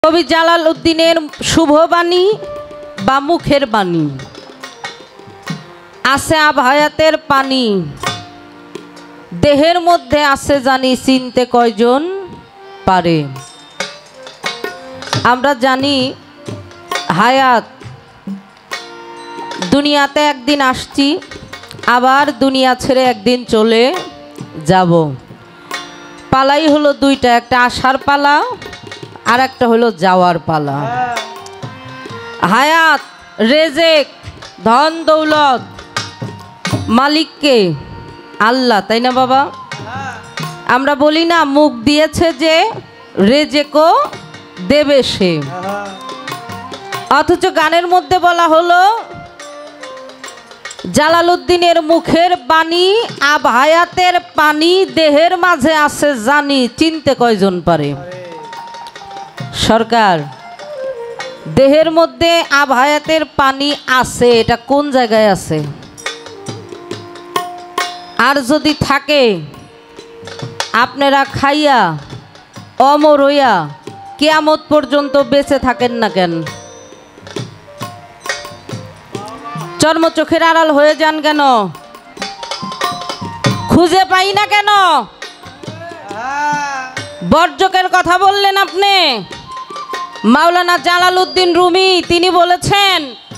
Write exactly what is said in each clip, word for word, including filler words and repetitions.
কবি জালালউদ্দিনের শুভবাণী বা মুখের বাণী। আছে আবহায়াতের পানি, দেহের মধ্যে আছে জানি চিনতে কয়জন পারে। আমরা জানি হায়াত, দুনিয়াতে একদিন আসছি, আবার দুনিয়া ছেড়ে একদিন চলে যাব। পালাই হলো দুইটা, একটা আসার পালা আর একটা হলো যাওয়ার পালা। হায়াত, রেজেক, ধন দৌলত মালিককে আল্লাহ, তাই না বাবা? আমরা বলি না মুখ দিয়েছে যে রেজেকও দেবে সে, অথচ গানের মধ্যে বলা হলো জালালউদ্দিনের মুখের বাণী আবহায়াতের পানি, দেহের মাঝে আছে জানি চিনতে কয়জন পারে। সরকার, দেহের মধ্যে আবহায়াতের পানি আছে, এটা কোন জায়গায় আছে? আর যদি থাকে আপনারা খাইয়া অমর হইয়া কিয়ামত পর্যন্ত বেঁচে থাকেন না কেন? চর্ম চোখের আড়াল হয়ে যান কেন? খুঁজে পাই না কেন? বর্জকের কথা বললেন আপনি। মাওলানা জালালউদ্দিন রুমি তিনি বলেছেন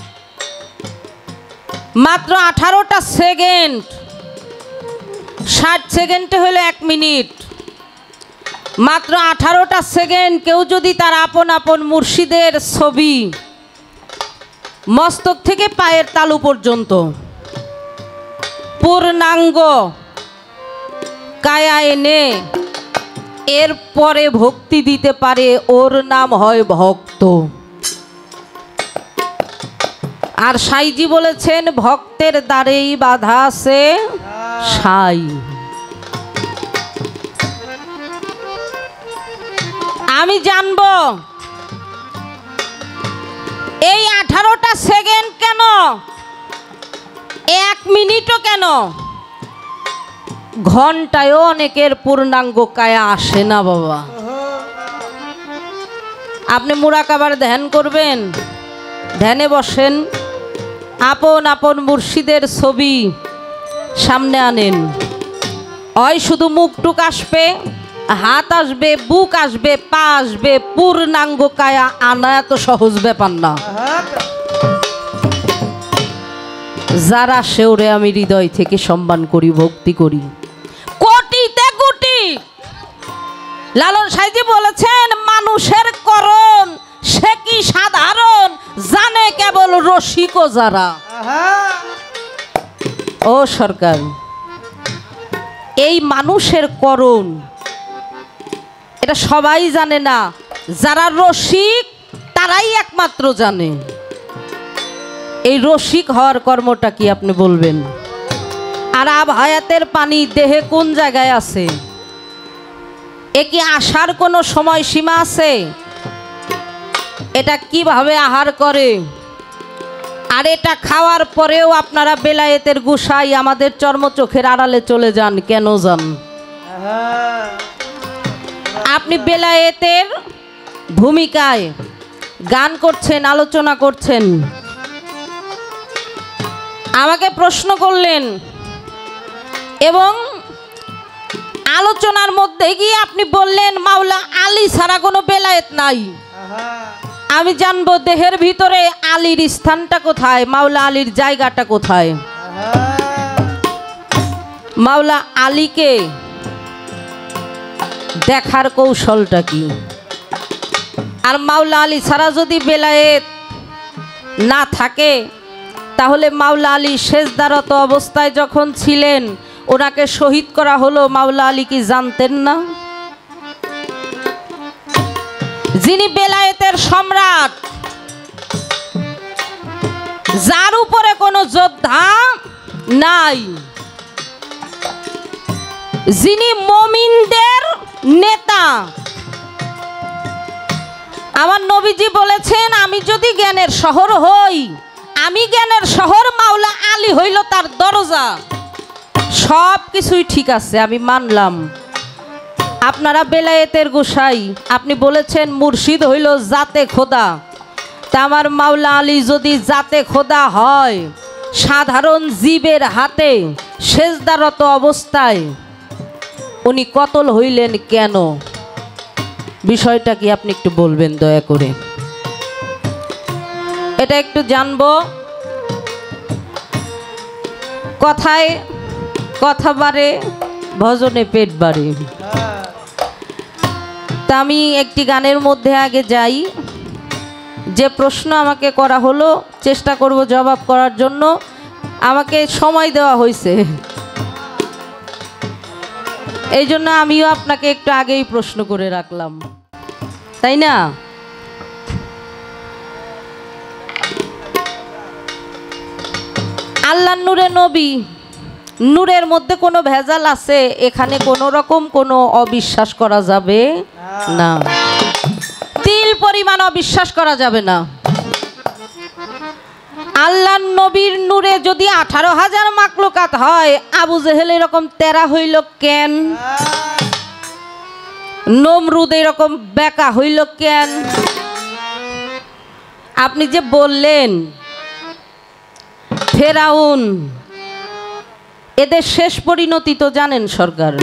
মাত্র আঠারোটা সেকেন্ড, ষাট সেকেন্ডে হলো এক মিনিট। মাত্র আঠারোটা সেকেন্ড কেউ যদি তার আপন আপন মুর্শিদের ছবি মস্তক থেকে পায়ের তালু পর্যন্ত পূর্ণাঙ্গ কায়া এনে এর পরে ভক্তি দিতে পারে, ওর নাম হয় ভক্ত। আর সাইজি বলেছেন ভক্তের দ্বারেই বাধা আছে সাই। আমি জানব এই আঠারোটা সেকেন্ড কেন, এক মিনিটও কেন, ঘন্টায়ও অনেকের পূর্ণাঙ্গ কায়া আসে না বাবা। আপনি মুরাকাবার ধ্যান করবেন, ধ্যানে বসেন, আপন আপন মুর্শিদের ছবি সামনে আনেন। হয় শুধু মুখটুক আসবে, হাত আসবে, বুক আসবে, পা আসবে, পূর্ণাঙ্গ কায়া আনা এত সহজ ব্যাপার না। যারা সেওরে আমি হৃদয় থেকে সম্মান করি, ভক্তি করি, কোটিতে কোটি। লালন সাইজি বলেছেন মানুষের করণ সে কি সাধারণ, জানে কেবল রসিক যারা। ও সরকার, এই মানুষের করণ এটা সবাই জানে না, যারা রসিক তারাই একমাত্র জানে। এই রসিক হওয়ার কর্মটা কি আপনি বলবেন? আর আবহায়াতের পানি দেহে কোন জায়গায় আছে? এ কি আসার কোনো সময় সীমা আছে? এটা কিভাবে আহার করে? আর এটা খাওয়ার পরেও আপনারা বেলায়েতের গুসাই আমাদের চর্ম চোখের আড়ালে চলে যান, কেন যান? আপনি বেলায়েতের ভূমিকায় গান করছেন, আলোচনা করছেন, আমাকে প্রশ্ন করলেন এবং আলোচনার মধ্যে গিয়ে আপনি বললেন মাওলা আলী ছাড়া কোনো বেলায়েত নাই। আমি জানবো দেহের ভিতরে আলীর স্থানটা কোথায়, মাওলা আলীর জায়গাটা কোথায়? মাওলা আলীকে দেখার কৌশলটা কি? আর মাওলা আলী ছাড়া যদি বেলায়েত না থাকে, তাহলে মাওলা আলী সেজদারত অবস্থায় যখন ছিলেন ওনাকে শহীদ করা হলো, মাওলা আলী কি জানতেন না? যিনি বেলায়েতের সম্রাট, যার উপরে কোনো যোদ্ধা নাই, যিনি মুমিনদের নেতা। আমার নবীজি বলেছেন আমি যদি জ্ঞানের শহর হই, আমি জ্ঞানের শহর, মাওলা আলী হইল তার দরজা। সব কিছুই ঠিক আছে, আমি মানলাম। আপনারা বেলায়েতের গোসাই, আপনি বলেছেন মুর্শিদ হইল জাতে খোদা। তা আমার মাওলা আলী যদি জাতে খোদা হয়, সাধারণ জীবের হাতে সেজদারত অবস্থায় উনি কতল হইলেন কেন? বিষয়টা কি আপনি একটু বলবেন দয়া করে? এটা একটু জানবো। কথায় কথা বাড়ে, ভজনে পেট বাড়ে। তা আমি একটি গানের মধ্যে আগে যাই। যে প্রশ্ন আমাকে করা হলো চেষ্টা করব জবাব করার জন্য। আমাকে সময় দেওয়া হয়েছে, এই জন্য আমিও আপনাকে একটু আগেই প্রশ্ন করে রাখলাম, তাই না? আল্লাহর নূরে নবী, নূরের মধ্যে কোনো ভেজাল আছে? এখানে কোনো রকম কোনো অবিশ্বাস করা যাবে না, তিল পরিমাণ অবিশ্বাস করা যাবে না। আল্লাহর নবীর নূরে যদি আঠারো হাজার মাকলুকাত হয়, আবু জেহেল এরকম তেরা হইল কেন? নমরুদ এরকম বেকা হইল কেন? আপনি যে বললেন ফেরাউন, এদের শেষ পরিণতি তো জানেন সরকার।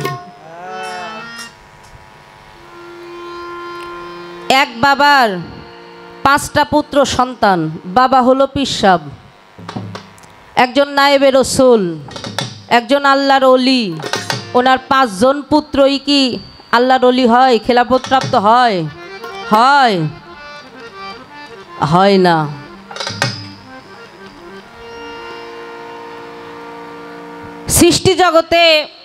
এক বাবার পাঁচটা পুত্র সন্তান, বাবা হলো পিসাব, একজন নায়েবে রসুল, একজন আল্লাহর অলি। ওনার পাঁচজন পুত্রই কি আল্লাহর অলি হয়, খেলাফত প্রাপ্ত হয়? হয়? হয় না। সৃষ্টি জগতে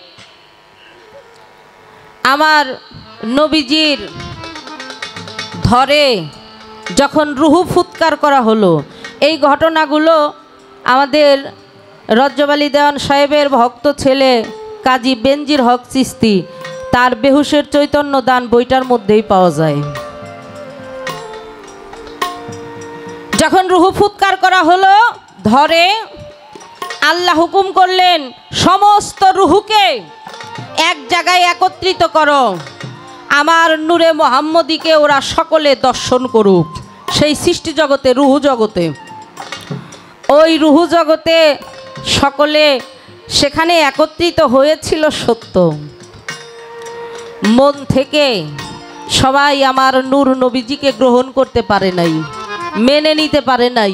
আমার নবীজির ধরে যখন রুহু ফুৎকার করা হলো, এই ঘটনাগুলো আমাদের রজ্জবালী দেওয়ান সাহেবের ভক্ত ছেলে কাজী বেনজির হক চিস্তি তার বেহুশের চৈতন্য দান বইটার মধ্যেই পাওয়া যায়। যখন রুহু ফুৎকার করা হলো ধরে, আল্লাহ হুকুম করলেন সমস্ত রুহুকে এক জায়গায় একত্রিত করো, আমার নূরে মোহাম্মদীকে ওরা সকলে দর্শন করুক। সেই সৃষ্টি জগতে, রুহু জগতে, ওই রুহু জগতে সকলে সেখানে একত্রিত হয়েছিল সত্য, মন থেকে সবাই আমার নূর নবীজিকে গ্রহণ করতে পারে নাই, মেনে নিতে পারে নাই।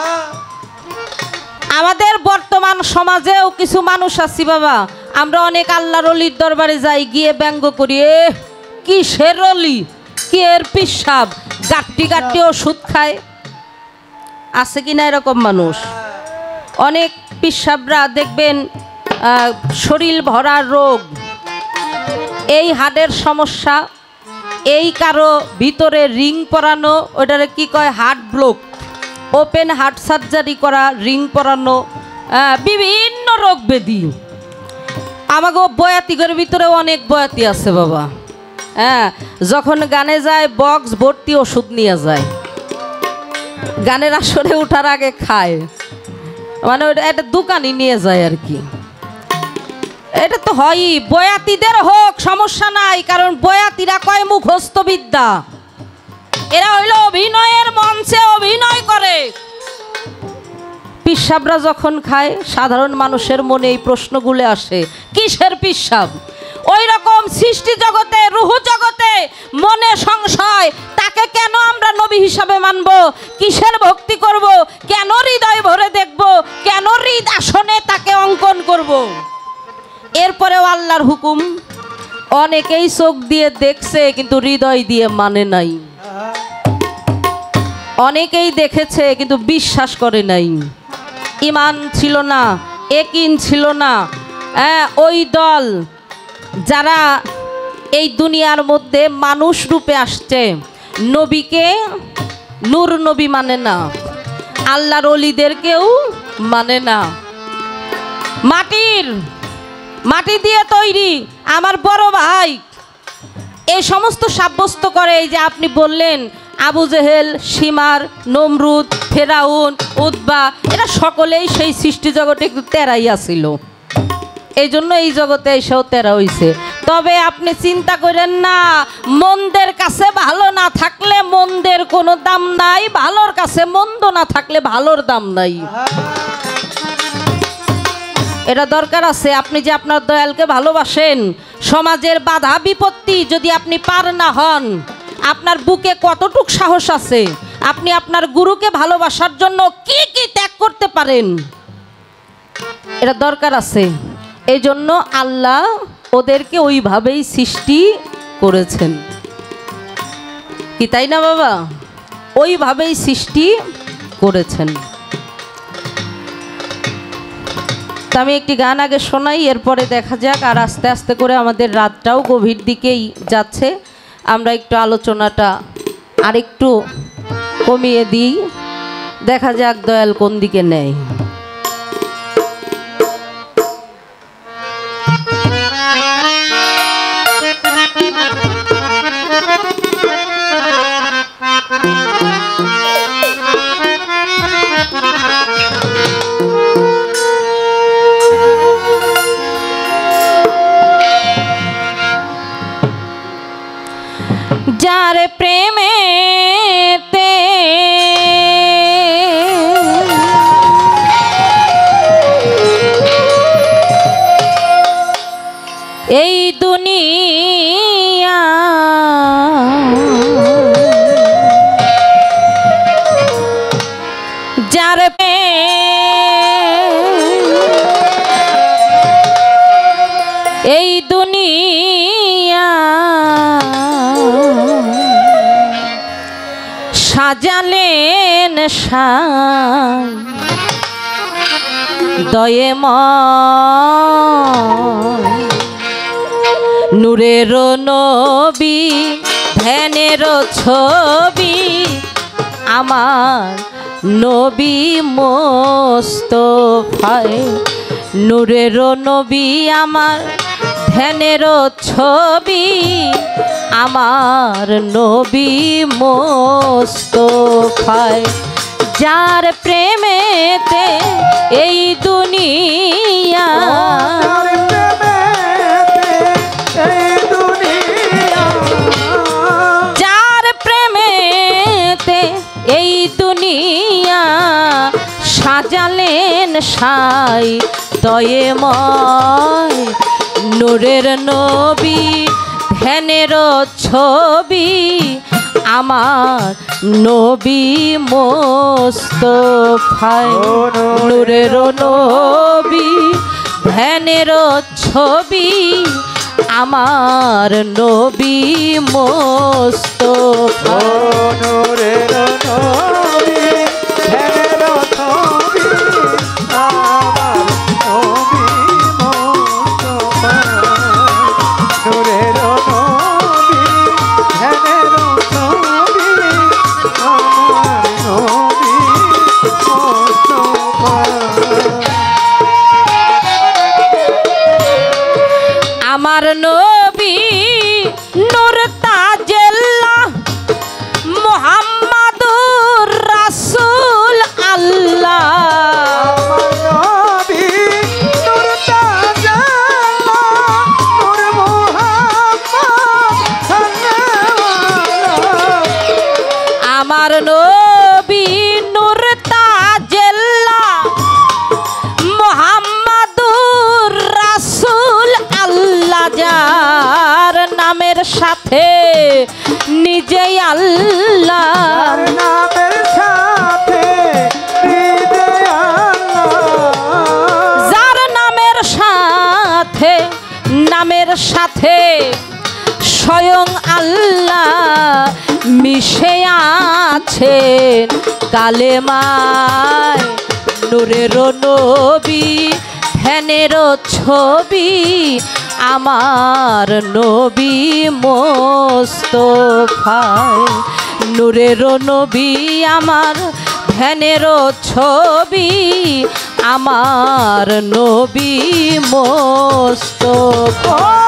আমাদের বর্তমান সমাজেও কিছু মানুষ আছি বাবা, আমরা অনেক আল্লাহর অলির দরবারে যাই, গিয়ে ব্যঙ্গ করি, এ কি সের অলি, কি এর পিসাব, গাট্টি গাট্টি ওষুধ খায়। আছে কি না এরকম মানুষ? অনেক পিসাবরা দেখবেন শরীর ভরা রোগ, এই হার্টের সমস্যা, এই কারো ভিতরে রিং পরানো, ওটারে কি কয় heart block, open heart surgery করা, রিং পরানো, বিভিন্ন রোগ ব্যাধি। আমাকে বয়াতি ঘরের ভিতরেও অনেক বয়াতি আছে বাবা। হ্যাঁ, যখন গানে যায় বক্স ভর্তি ওষুধ নিয়ে যায়, গানের আসরে ওঠার আগে খায়, মানে ওটা একটা দোকানই নিয়ে যায় আর কি। এটা তো হয়ই, বয়াতিদের হোক সমস্যা নাই, কারণ বয়াতিরা কয় মুখস্থ বিদ্যা, এরা হইল অভিনয়ের মঞ্চে অভিনয় করে। পিসাবরা যখন খায়, সাধারণ মানুষের মনে এই প্রশ্নগুলো আসে, কিসের পিসাব? ওই রকম সৃষ্টি জগতে, রুহু জগতে মনে সংশয়, তাকে কেন আমরা নবী হিসাবে মানব? কিসের ভক্তি করব? কেন হৃদয় ভরে দেখব? কেন হৃদ আসনে তাকে অঙ্কন করব? এরপরেও আল্লাহর হুকুম, অনেকেই চোখ দিয়ে দেখছে কিন্তু হৃদয় দিয়ে মানে নাই, অনেকেই দেখেছে কিন্তু বিশ্বাস করে নাই, ঈমান ছিল না, ইয়াকিন ছিল না। হ্যাঁ, ওই দল যারা এই দুনিয়ার মধ্যে মানুষ রূপে আসছে, নবীকে নূর নবী মানে না, আল্লাহর ওলিদেরকেও মানে না, মাটির মাটি দিয়ে তৈরি আমার বড় ভাই, এই সমস্ত সাব্যস্ত করে। এই যে আপনি বললেন আবু জেহেল, সীমার, নমরুদ, ফেরাউন, উতবা, এরা সকলেই সেই সৃষ্টি জগতে একটু তেরাই আসিল, এই জন্য এই জগতে এসেও তেরা হইছে। তো তবে আপনি চিন্তা করেন না, মন্দের কাছে ভালো না থাকলে মন্দের কোনো দাম নাই, ভালোর কাছে মন্দ না থাকলে ভালোর দাম নাই। এটা দরকার আছে। আপনি যে আপনার দয়ালকে ভালোবাসেন, সমাজের বাধা বিপত্তি যদি আপনি পার না হন, আপনার বুকে কতটুক সাহস আছে আপনি আপনার গুরুকে ভালোবাসার জন্য কি কি ত্যাগ করতে পারেন, এটা দরকার আছে। এই জন্য আল্লাহ ওদেরকে ওইভাবেই সৃষ্টি করেছেন, কি তাই না বাবা? ওইভাবেই সৃষ্টি করেছেন। তো আমি একটি গান আগে শোনাই, এরপরে দেখা যাক। আর আস্তে আস্তে করে আমাদের রাতটাও গভীর দিকেই যাচ্ছে, আমরা একটু আলোচনাটা আর একটু কমিয়ে দিই, দেখা যাক দয়াল কোন দিকে নেয়। যার প্রেমেতে এই দুনিয়া যার এই দুনিয়া সাজালেন সাই দয়েময়, নূরের নবী ধ্যানের ছবি আমার নবী মোস্তফায়, নূরের নবী আমার ধ্যানের ছবি আমার নবী মোস্তফায়, যার প্রেমেতে এই দুনিয়া যার প্রেমেতে এই দুনিয়া সাজালেন সাই দয়েময়, নূরের নবী ধ্যানের ছবি আমার নবী মোস্তফায়, নূরের নবী ধ্যানের ছবি আমার নবী মোস্তফায়, নূরের নবী ধ্যানের ছবি আমার নবী মোস্তফায়, নূরের নবী ধ্যানের ছবি আমার নবী মোস্তফায়, আমার নবী নূর তাজেল্লাহ মুহাম্মাদুর রাসূল আল্লাহ, আমার নবী নূর তাজেল্লাহ মুহাম্মাদুর রাসূল আল্লাহ, যার নামের সাথে নিজেই আল্লাহ, নামের সাথে নিজেই আল্লাহ, যার নামের সাথে নামের সাথে স্বয়ং আল্লাহ মিশে আছেন কালেমায়, নূরের নবী ধ্যানের ছবি আমার নবী মোস্তফায়, নূরের নবী আমার ধ্যানের ছবি আমার নবী মোস্তফায়,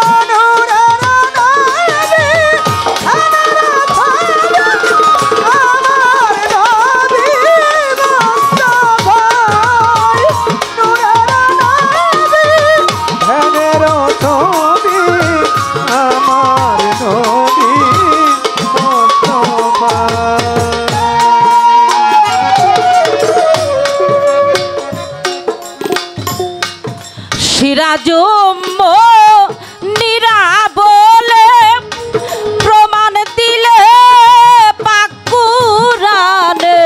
সিরাজুম নিরা বলে প্রমাণ দিলে পাক কুরআনে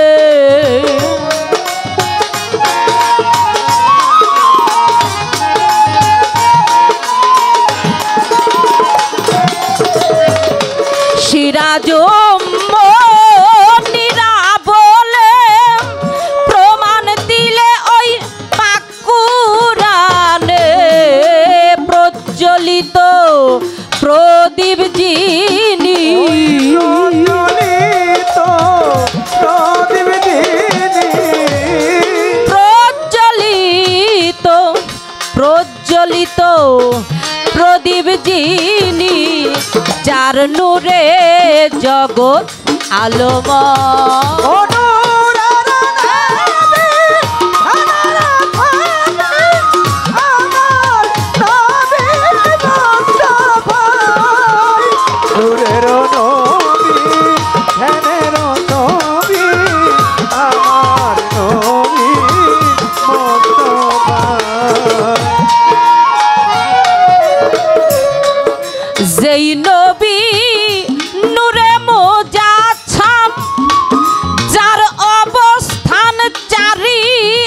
সিরাজুম নিরা বলে প্রমাণ দিলে ওই পাক কুরআনে প্রজ্বলিত প্রদীপ যিনি প্রজ্বলিত প্রদীপ যিনি প্রজ্বলিত প্রজ্বলিত প্রদীপ যিনি যার নূরে জগৎ আলোময় নূরের নবী ধ্যানের নবী আমার নবী মুস্তাফা যেই নবী নূরে মুজাচ্ছাম যার অবস্থান চারি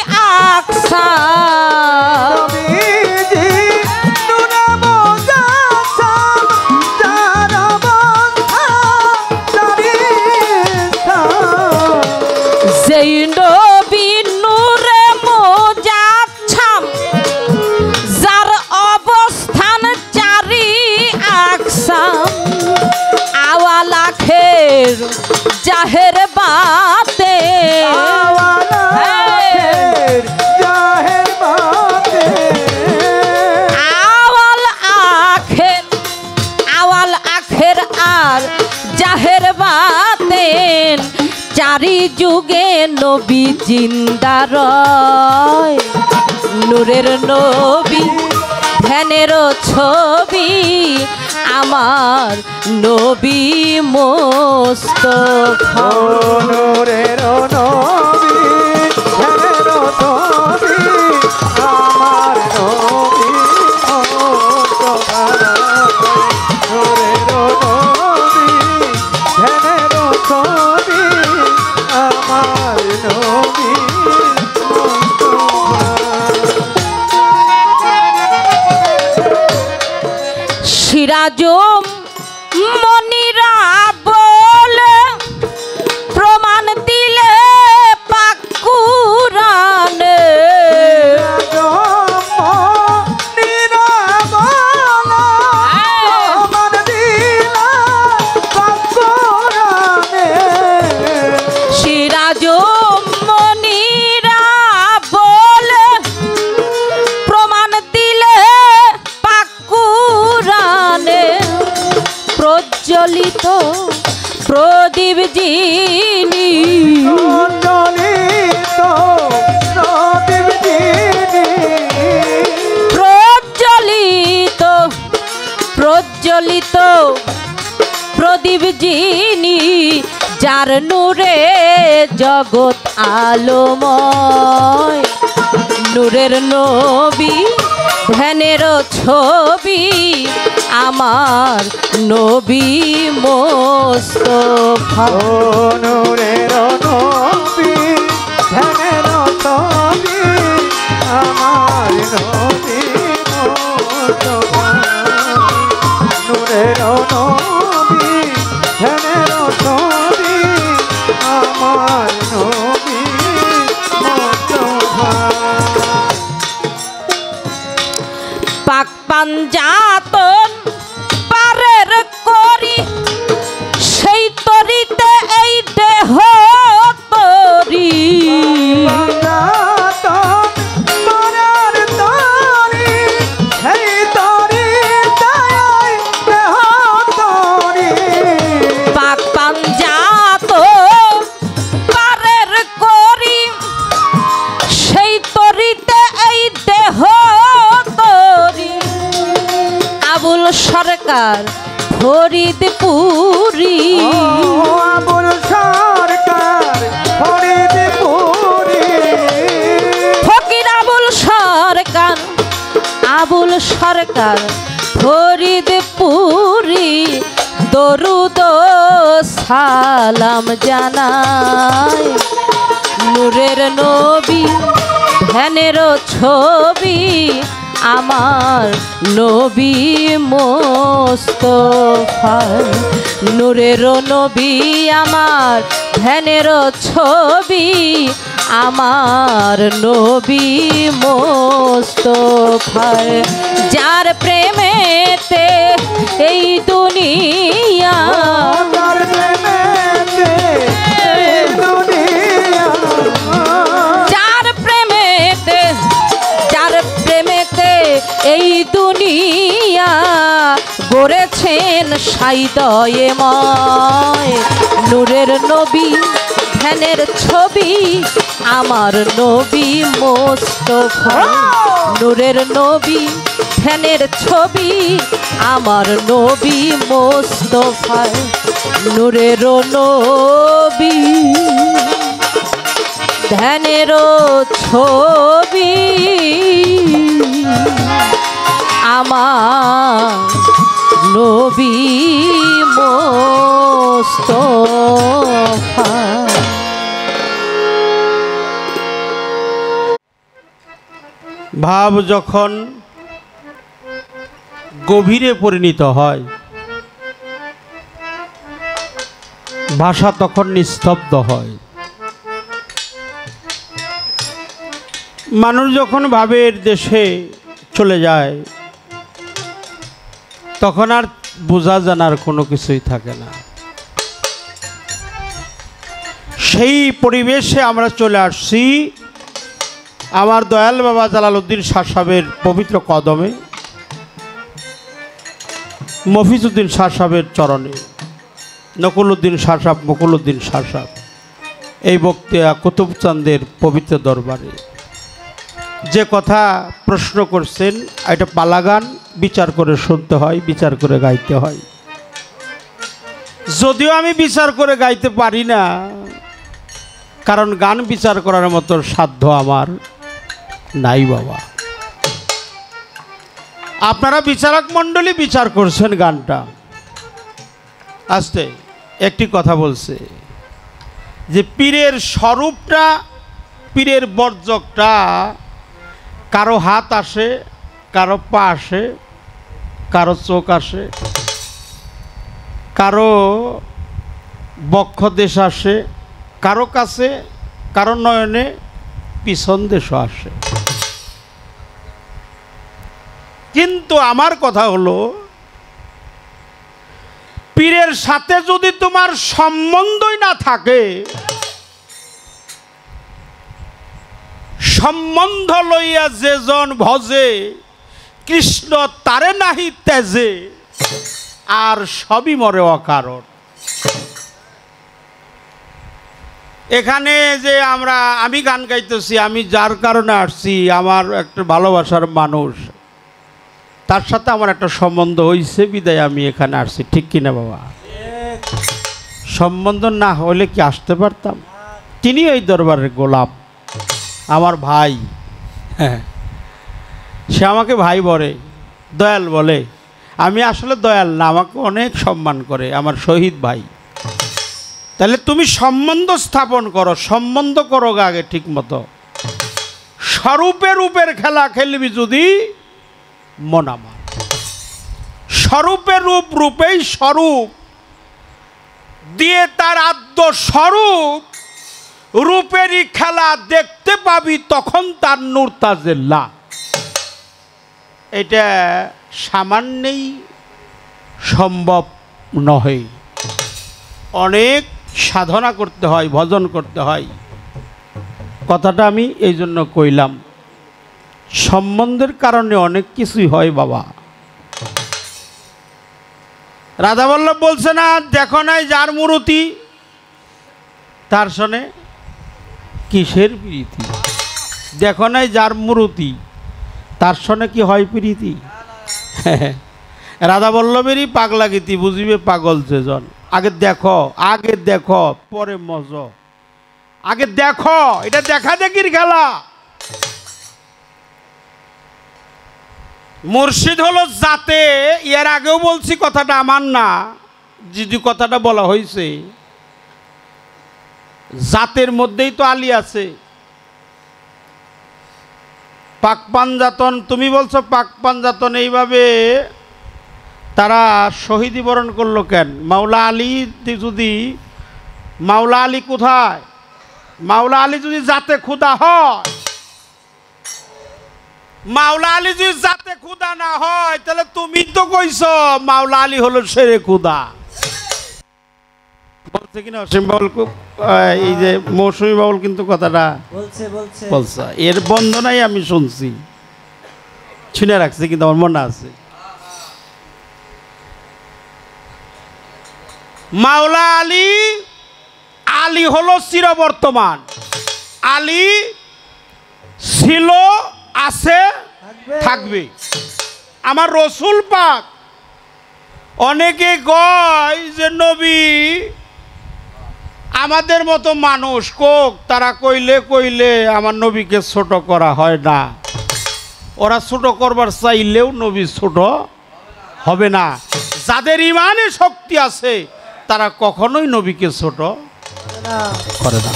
আকসাম নবীজি নূরে মুজাচ্ছাম যার অবস্থান চারি আকসাম যেই নবী নূরে মুজাচ্ছাম যার অবস্থান চারি আকসাম আওয়াল আখের জাহের বাতে আওয়ালাখের জাহের বাতে আওয়াল আখের আওয়াল আখের আর জাহের বাতেন চারি যুগে নবী জিন্দা রয় নূরের নবী ধ্যানের ছবি আমার নবী মুস্তাফা নূরের নবী ধ্যানের ছবি আমার নবী মুস্তাফা নূরের নবী ধ্যানের ছবি আমার নবী মুস্তাফা সিরাজুম মনিরা বলে প্রমাণ দিলে পাক কুরআনে সিরাজুম মনিরা বলে প্রমাণ দিলে পাক কুরআনে প্রজ্বলিত প্রদীপ যিনি প্রজ্বলিত প্রজ্বলিত প্রদীপ যিনি যার নূরে জগৎ আলোময় নূরের নবী ধ্যানের ছবি আমার নবী মুস্তাফা নূরের নবী ধ্যানের ছবি আমার নবী মুস্তাফা নূরের নবী ধ্যানের ছবি আমার নবী মুস্তাফা পাক পাঞ্জাতন পারের করি সেই তরিতে এই দেহ তরি পাক পাঞ্জাত পারের করি সেই তরিতে এই দেহ তরি আবুল সরকার ফরিদপুরি আবুল সরকার ফরিদপুরি ফকির আবুল সরকার সরকার ফরিদপুরি দরুদ সালাম জানাই নূরের নবী ধ্যানের ছবি আমার নবী মোস্তফা নূরের নবী আমার ধ্যানের ছবি আমার নবী মোস্তফা যার প্রেমেতে এই দুনিয়া যার প্রেমেতে এই দুনিয়া যার প্রেমেতে যার প্রেমেতে এই দুনিয়া গড়েছেন সাইদয়েময় নূরের নবী ধ্যানের ছবি আমার নবী মোস্তফা নূরের নবী ধ্যানের ছবি আমার নবী মোস্তফা নূরের নবী ধ্যানের ছবি আমার নবী মোস্তফা ভাব যখন গভীরে পরিণত হয় ভাষা তখন নিস্তব্ধ হয়। মানুষ যখন ভাবের দেশে চলে যায় তখন আর বোঝা জানার কোনো কিছুই থাকে না। সেই পরিবেশে আমরা চলে আসছি আমার দয়াল বাবা জালালউদ্দিন শাহ সাহেবের পবিত্র কদমে, মফিজউদ্দিন শাহ সাহেবের চরণে, নকুলউদ্দিন শাহ সাহেব, মুকুলউদ্দিন শাহ সাহেব, এই বক্তিয়া কুতুবচাঁদের পবিত্র দরবারে যে কথা প্রশ্ন করছেন এটা পালাগান, বিচার করে শুনতে হয়, বিচার করে গাইতে হয়। যদিও আমি বিচার করে গাইতে পারি না, কারণ গান বিচার করার মতো সাধ্য আমার নাই বাবা। আপনারা বিচারক মণ্ডলী বিচার করছেন গানটা। আস্তে একটি কথা বলছে যে পীরের স্বরূপটা, পীরের বর্জকটা কারো হাত আসে, কারো পা আসে, কারো চোখ আসে, কারো বক্ষ দেশ আসে, কারো কাছে, কারো নয়নে পিছন দেশও আসে। কিন্তু আমার কথা হলো পীরের সাথে যদি তোমার সম্বন্ধই না থাকে, সম্বন্ধ লইয়া যেজন ভজে কৃষ্ণ তারে নাহি তেজে, আর সবই মরে অকারণ। এখানে যে আমরা আমি গান গাইতেছি, আমি যার কারণে আসছি, আমার একটা ভালোবাসার মানুষ, তার সাথে আমার একটা সম্বন্ধ হয়েছে বিদায় আমি এখানে আসছি, ঠিক কিনা বাবা? সম্বন্ধ না হলে কি আসতে পারতাম? তিনি ওই দরবারের গোলাপ, আমার ভাই। হ্যাঁ, সে আমাকে ভাই বলে, দয়াল বলে। আমি আসলে দয়াল না, আমাকে অনেক সম্মান করে, আমার শহীদ ভাই। তাহলে তুমি সম্বন্ধ স্থাপন করো, সম্বন্ধ করো আগে ঠিক মতো। স্বরূপে রূপের খেলা খেলবি যদি মন আমার, স্বরূপে রূপ, রূপেই স্বরূপ দিয়ে তার আদ্য স্বরূপ রূপেরই খেলা দেখতে পাবি, তখন তার নূর তাজেল্লা। এটা সামান্যই সম্ভব নহে, অনেক সাধনা করতে হয়, ভজন করতে হয়। কথাটা আমি এই জন্য কইলাম, সম্বন্ধের কারণে অনেক কিছুই হয় বাবা। রাধাবল্লভ বলছে না, দেখো নাই যার মূরতি তার সনে কিসের প্রীতি। দেখো নাই যার মূরতি তার সনে কি হয় প্রীতি? রাধাবল্লভেরই পাগলা গীতি বুঝিবে পাগল যেজন। আগে দেখো, আগে দেখো পরে মজ, আগে দেখো, এটা দেখা দেখির খেলা। মুর্শিদ হলো জাতে, এর আগেও বলছি কথাটা আমার না, যদি কথাটা বলা হয়েছে জাতের মধ্যেই তো আলী আছে। পাক পাঞ্জাতন, তুমি বলছো পাক পাঞ্জাতন, এইভাবে তারা শহীদি বরণ করলো কেন? মাওলা আলী যদি, মাওলা আলী কোথায়? মাওলা আলী যদি জাতে খুদা হয়, মাওলা আলী যদি জাতে খুদা না হয়, তাহলে তুমি তো কইছ মাওলা আলী হলো শেরে খুদা। বলছে কিনা অসীম বাউল, এই যে মৌসুমী বাউল কিন্তু কথাটা বলছে বলছে বলছে, এর বন্ধনাই আমি শুনছি, শুনে রাখছি, কিন্তু আমার মনে আছে। মাওলা আলী, আলী হলো চিরবর্তমান, আলী ছিল, আছে, থাকবে। আমার রসুল পাক, অনেকে কয় যে নবী আমাদের মতো মানুষ, কোক তারা কইলে কইলে আমার নবীকে ছোট করা হয় না। ওরা ছোট করবার চাইলেও নবী ছোট হবে না। যাদের ইমানে শক্তি আছে তারা কখনোই নবীকে ছোট করে না।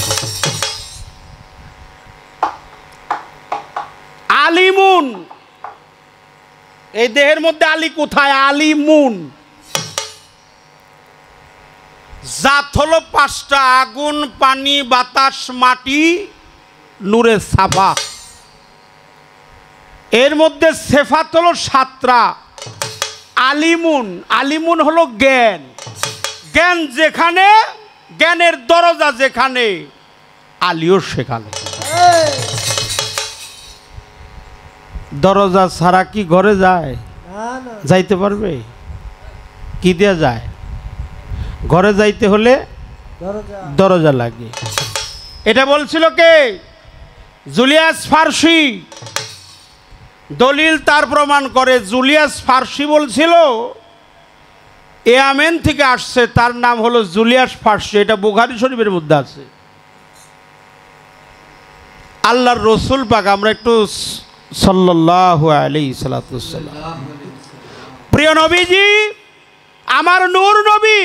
আলিমুন, এই দেহের মধ্যে আলী কোথায়? আলিমুন জাত হলো পাঁচটা: আগুন, পানি, বাতাস, মাটি, নূরে সাফা। এর মধ্যে সেফাত হলো সাতটা। আলিমুন, আলিমুন হলো জ্ঞান। জ্ঞান যেখানে, জ্ঞানের দরজা যেখানে, আলীও সেখানে। দরজা ছাড়া কি ঘরে যায়? যাইতে পারবে? কি দেয়া যায়? ঘরে যাইতে হলে দরজা লাগে। এটা বলছিল কে? জুলিয়াস ফার্সি। দলিল তার প্রমাণ করে। জুলিয়াস ফার্সি বলছিল ইয়ামেন থেকে আসছে, তার নাম হলো জুলিয়াস ফার্সি। এটা বুখারী শরীফের মধ্যে আছে। আল্লাহর রসুল পাক, আমরা একটু সাল্লাল্লাহু আলাইহি সাল্লাম, প্রিয় নবীজি, আমার নূর নবী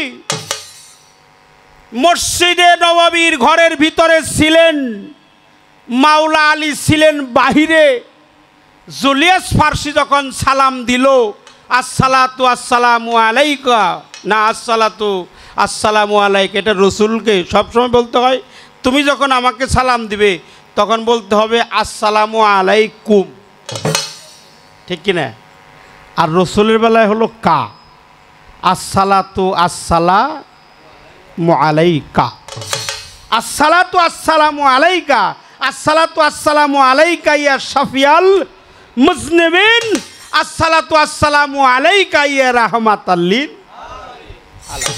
মসজিদে নববীর ঘরের ভিতরে ছিলেন, মাওলা আলী ছিলেন বাহিরে। জুলিয়াস ফার্সি যখন সালাম দিল, আসসালাতু আসসালামু আলাইকা, না আসসালাতু আসসালামু আলাইকা, এটা রসুলকে সবসময় বলতে হয়। তুমি যখন আমাকে সালাম দিবে তখন বলতে হবে আসসালামু আলাইকুম, ঠিক কিনা? আর রসুলের বেলায় হলো কা, আসসালাতু আসসালামু আলাইকা, আসসালাতু আসসালামু আলাইকা, আসসালাতু আসসালামু আলাইকা ইয়া শাফিয়াল মুজনিবিন, আসসালাতু আসসালামু আলাইকা ইয়া রাহমাতাল লিল আলামিন।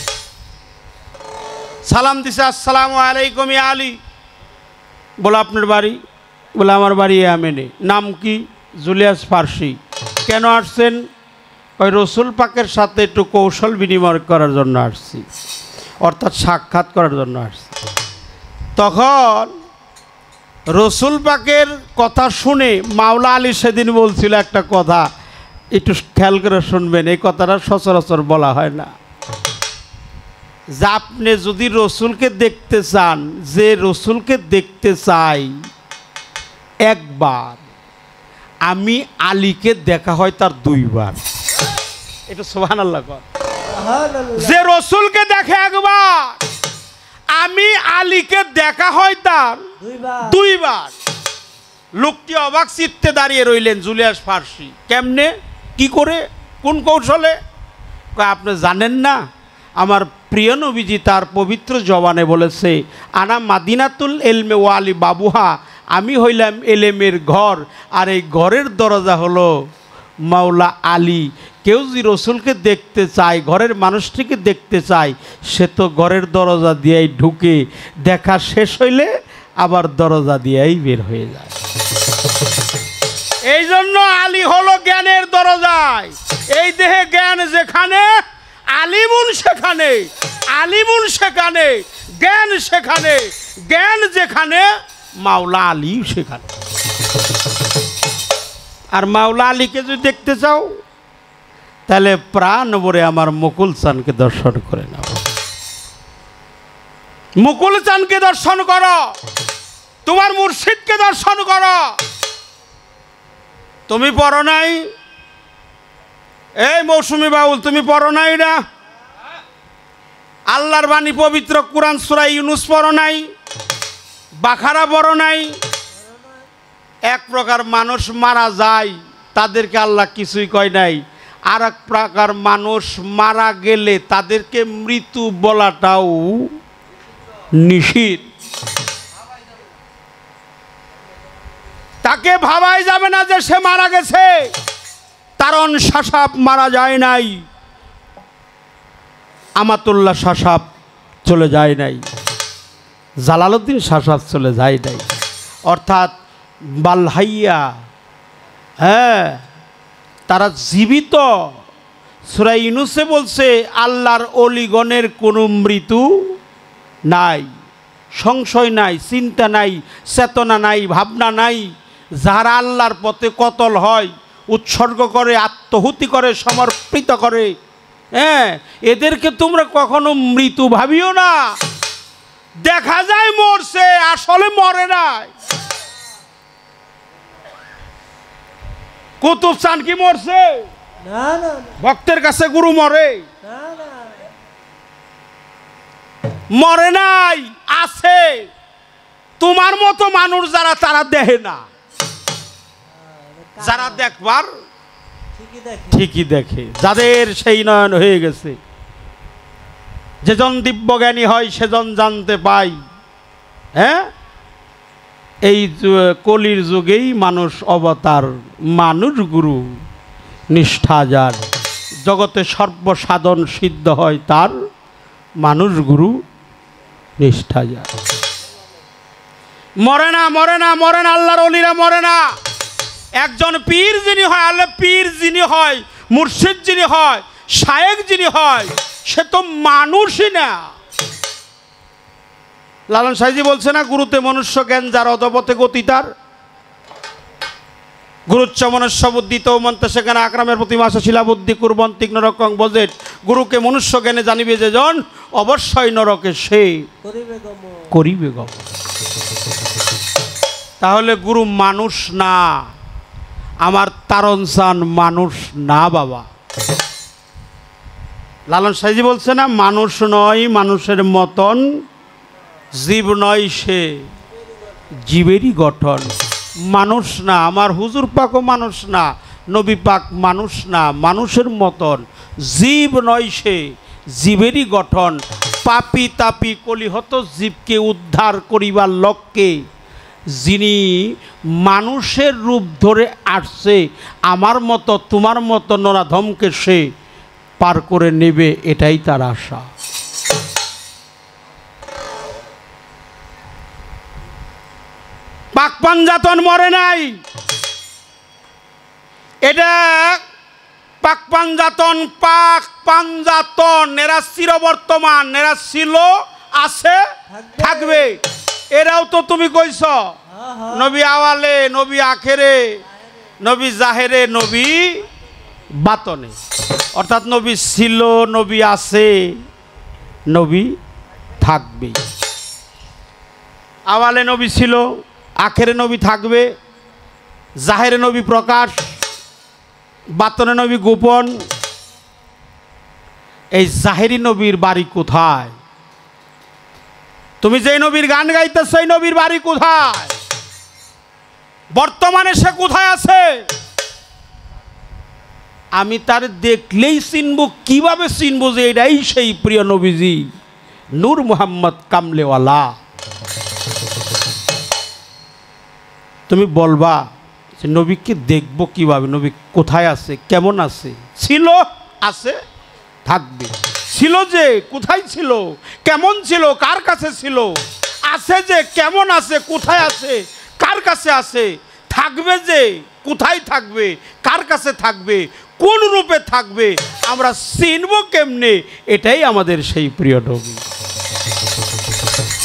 সালাম দিছে আসসালামু আলাইকুম ইয়া আলী। বলে আপনার বাড়ি? বলে আমার বাড়ি ইয়ামেনে। নাম কি? Julius Farsi. কেন আসছেন? ওই রসুল পাকের সাথে একটু কৌশল বিনিময় করার জন্য আসছি, অর্থাৎ সাক্ষাৎ করার জন্য আসছি। তখন রসুল পাকের কথা শুনে মাওলা আলী সেদিন বলছিল একটা কথা, একটু খেয়াল করে শুনবেন। এই কথাটা সচরাচর বলা হয় না, যে আপনি যদি রসুলকে দেখতে চান, যে রসুলকে দেখতে চাই একবার, আমি আলীকে দেখা হয় তার দুইবার। এটা সুবহানাল্লাহ। যে রসুলকে দেখে একবার, আমি আলীকে দেখা হয় তার দুইবার। লোকটি অবাক চিত্তে দাঁড়িয়ে রইলেন, জুলিয়াস ফার্সি। কেমনে, কি করে, কোন কৌশলে? আপনি জানেন না? আমার প্রিয় নবীজি তার পবিত্র জবানে বলেছে, আনা মাদিনাতুল এলমে ওয়ালি বাবুহা, আমি হইলাম এলেমের ঘর, আর এই ঘরের দরজা হলো মাওলা আলী। কেউ যদি রসুলকে দেখতে চায়, ঘরের মানুষটিকে দেখতে চায়, সে তো ঘরের দরজা দিয়েই ঢুকে, দেখা শেষ হইলে আবার দরজা দিয়েই বের হয়ে যায়। এই জন্য আলী হলো জ্ঞানের দরজায়। এই দেহে জ্ঞান যেখানে, আলিমুন সেখানে, আলিমুন সেখানে, জ্ঞান সেখানে, জ্ঞান যেখানে, মাওলা আলী সেখানে। আর মাওলা আলীকে যদি দেখতে চাও তাহলে প্রাণ ভরে আমার মুকুল চানকে দর্শন করে নাও। মুকুল চানকে দর্শন করো, তোমার মুর্শিদকে দর্শন করো। তুমি পড়ো নাই? এই মৌসুমী বাউল, তুমি পড়ো নাই না? আল্লাহর বাণী পবিত্র কুরআন সূরা ইউনূস পড়ো নাই? বাকারা পড়ো নাই? এক প্রকার মানুষ মারা যায়, তাদেরকে আল্লাহ কিছুই কয় নাই। আর এক প্রকার মানুষ মারা গেলে তাদেরকে মৃত্যু বলাটাও নিষিদ্ধ। তাকে ভাবাই যাবে না যে সে মারা গেছে। তারণ শাসাব মারা যায় নাই, আমাতুল্লাহ শাসাব চলে যায় নাই, জালালউদ্দিন শাসাব চলে যায় নাই। অর্থাৎ বালহাইয়া, হ্যাঁ, তারা জীবিত। সূরা ইউনূসে বলছে আল্লাহর অলিগণের কোনো মৃত্যু নাই, সংশয় নাই, চিন্তা নাই, চেতনা নাই, ভাবনা নাই। যারা আল্লাহর পথে কতল হয়, উৎসর্গ করে, আত্মহুতি করে, সমর্পিত করে, হ্যাঁ, এদেরকে তোমরা কখনো মৃত্যু ভাবিও না। দেখা যায় মরছে, আসলে মরে নাই। কুতুব চান কি মরছে? না না ভক্তের কাছে গুরু মরে? না না মরে নাই, আছে। তোমার মতো মানুষ যারা, তারা দেখে না। যারা দেখবার ঠিকই দেখে। ঠিকই দেখে, যাদের সেই নয়ন হয়ে গেছে। যেজন দিব্যজ্ঞানী হয় সেজন জানতে পাই। হ্যাঁ, এই যু- কলির যুগেই মানুষ অবতার, মানুষ গুরু নিষ্ঠা যার। জগতে সর্বসাধন সিদ্ধ হয় তার, মানুষ গুরু নিষ্ঠা যার। মরে না, মরে না, মরে না, আল্লাহর ওলিরা মরে না। একজন পীর যিনি হয়, আল্লাহ পীর যিনি হয়, মুর্শিদ যিনি হয়, শায়েখ যিনি হয়, সে তো মানুষই না। লালন সাইজি বলছে না, গুরুতে মনুষ্য জ্ঞান যার, অধপথে গতি তার। গুরুচ্চ মনুষ্য বুদ্ধি তো মন্ত্র সেখানে আকরামের প্রতি মাসে শিলা বুদ্ধি কুরবন তীক্ষ্ণ রকম বোঝে। গুরুকে মনুষ্য জ্ঞানে জানিবে যে জন, অবশ্যই নরকে সে করিবে গমন। করিবে গমন। তাহলে গুরু মানুষ না, আমার তারণ চান মানুষ না বাবা। লালন সাইজি বলছে না, মানুষ নয় মানুষের মতন, জীব নয় সে জীবেরই গঠন। মানুষ না, আমার হুজুর পাকও মানুষ না, নবী পাক মানুষ না, মানুষের মতন। জীব নয় সে জীবেরই গঠন। পাপি তাপি কলিহত জীবকে উদ্ধার করিবার লক্ষ্যে যিনি মানুষের রূপ ধরে আসছে, আমার মতো তোমার মতো নরাধমকে সে পার করে নেবে, এটাই তার আশা। পাক পাঞ্জাতন মরে নাই, এটা পাক পাঞ্জাতন, পাক পাঞ্জাতন এরা চিরবর্তমান, এরা ছিল, আছে, থাকবে। এরাও তো তুমি কইছ, নবী আওয়ালে, নবী আখেরে, নবী জাহেরে, নবী বাতনে। অর্থাৎ নবী ছিল, নবী আছে, নবী থাকবে। আওয়ালে নবী ছিল, আখেরে নবী থাকবে, জাহেরে নবী প্রকাশ, বাতনে নবী গোপন। এই জাহেরি নবীর বাড়ি কোথায়? তুমি যে নবীর গান গাইতে, সেই নবীর বাড়ি কোথায়? বর্তমানে সে কোথায় আছে? আমি তার দেখলেই চিনবো। কিভাবে চিনবো যে এটাই সেই প্রিয় নবীজি নূর মুহাম্মদ কামলেওয়ালা? তুমি বলবা যে নবীকে দেখবো কিভাবে, নবী কোথায় আছে, কেমন আছে? ছিল, আছে, থাকবে। ছিল যে, কোথায় ছিল, কেমন ছিল, কার কাছে ছিল? আছে যে, কেমন আছে, কোথায় আছে, কার কাছে আছে? থাকবে যে, কোথায় থাকবে, কার কাছে থাকবে, কোন রূপে থাকবে, আমরা চিনব কেমনে? এটাই আমাদের সেই প্রিয় নবী।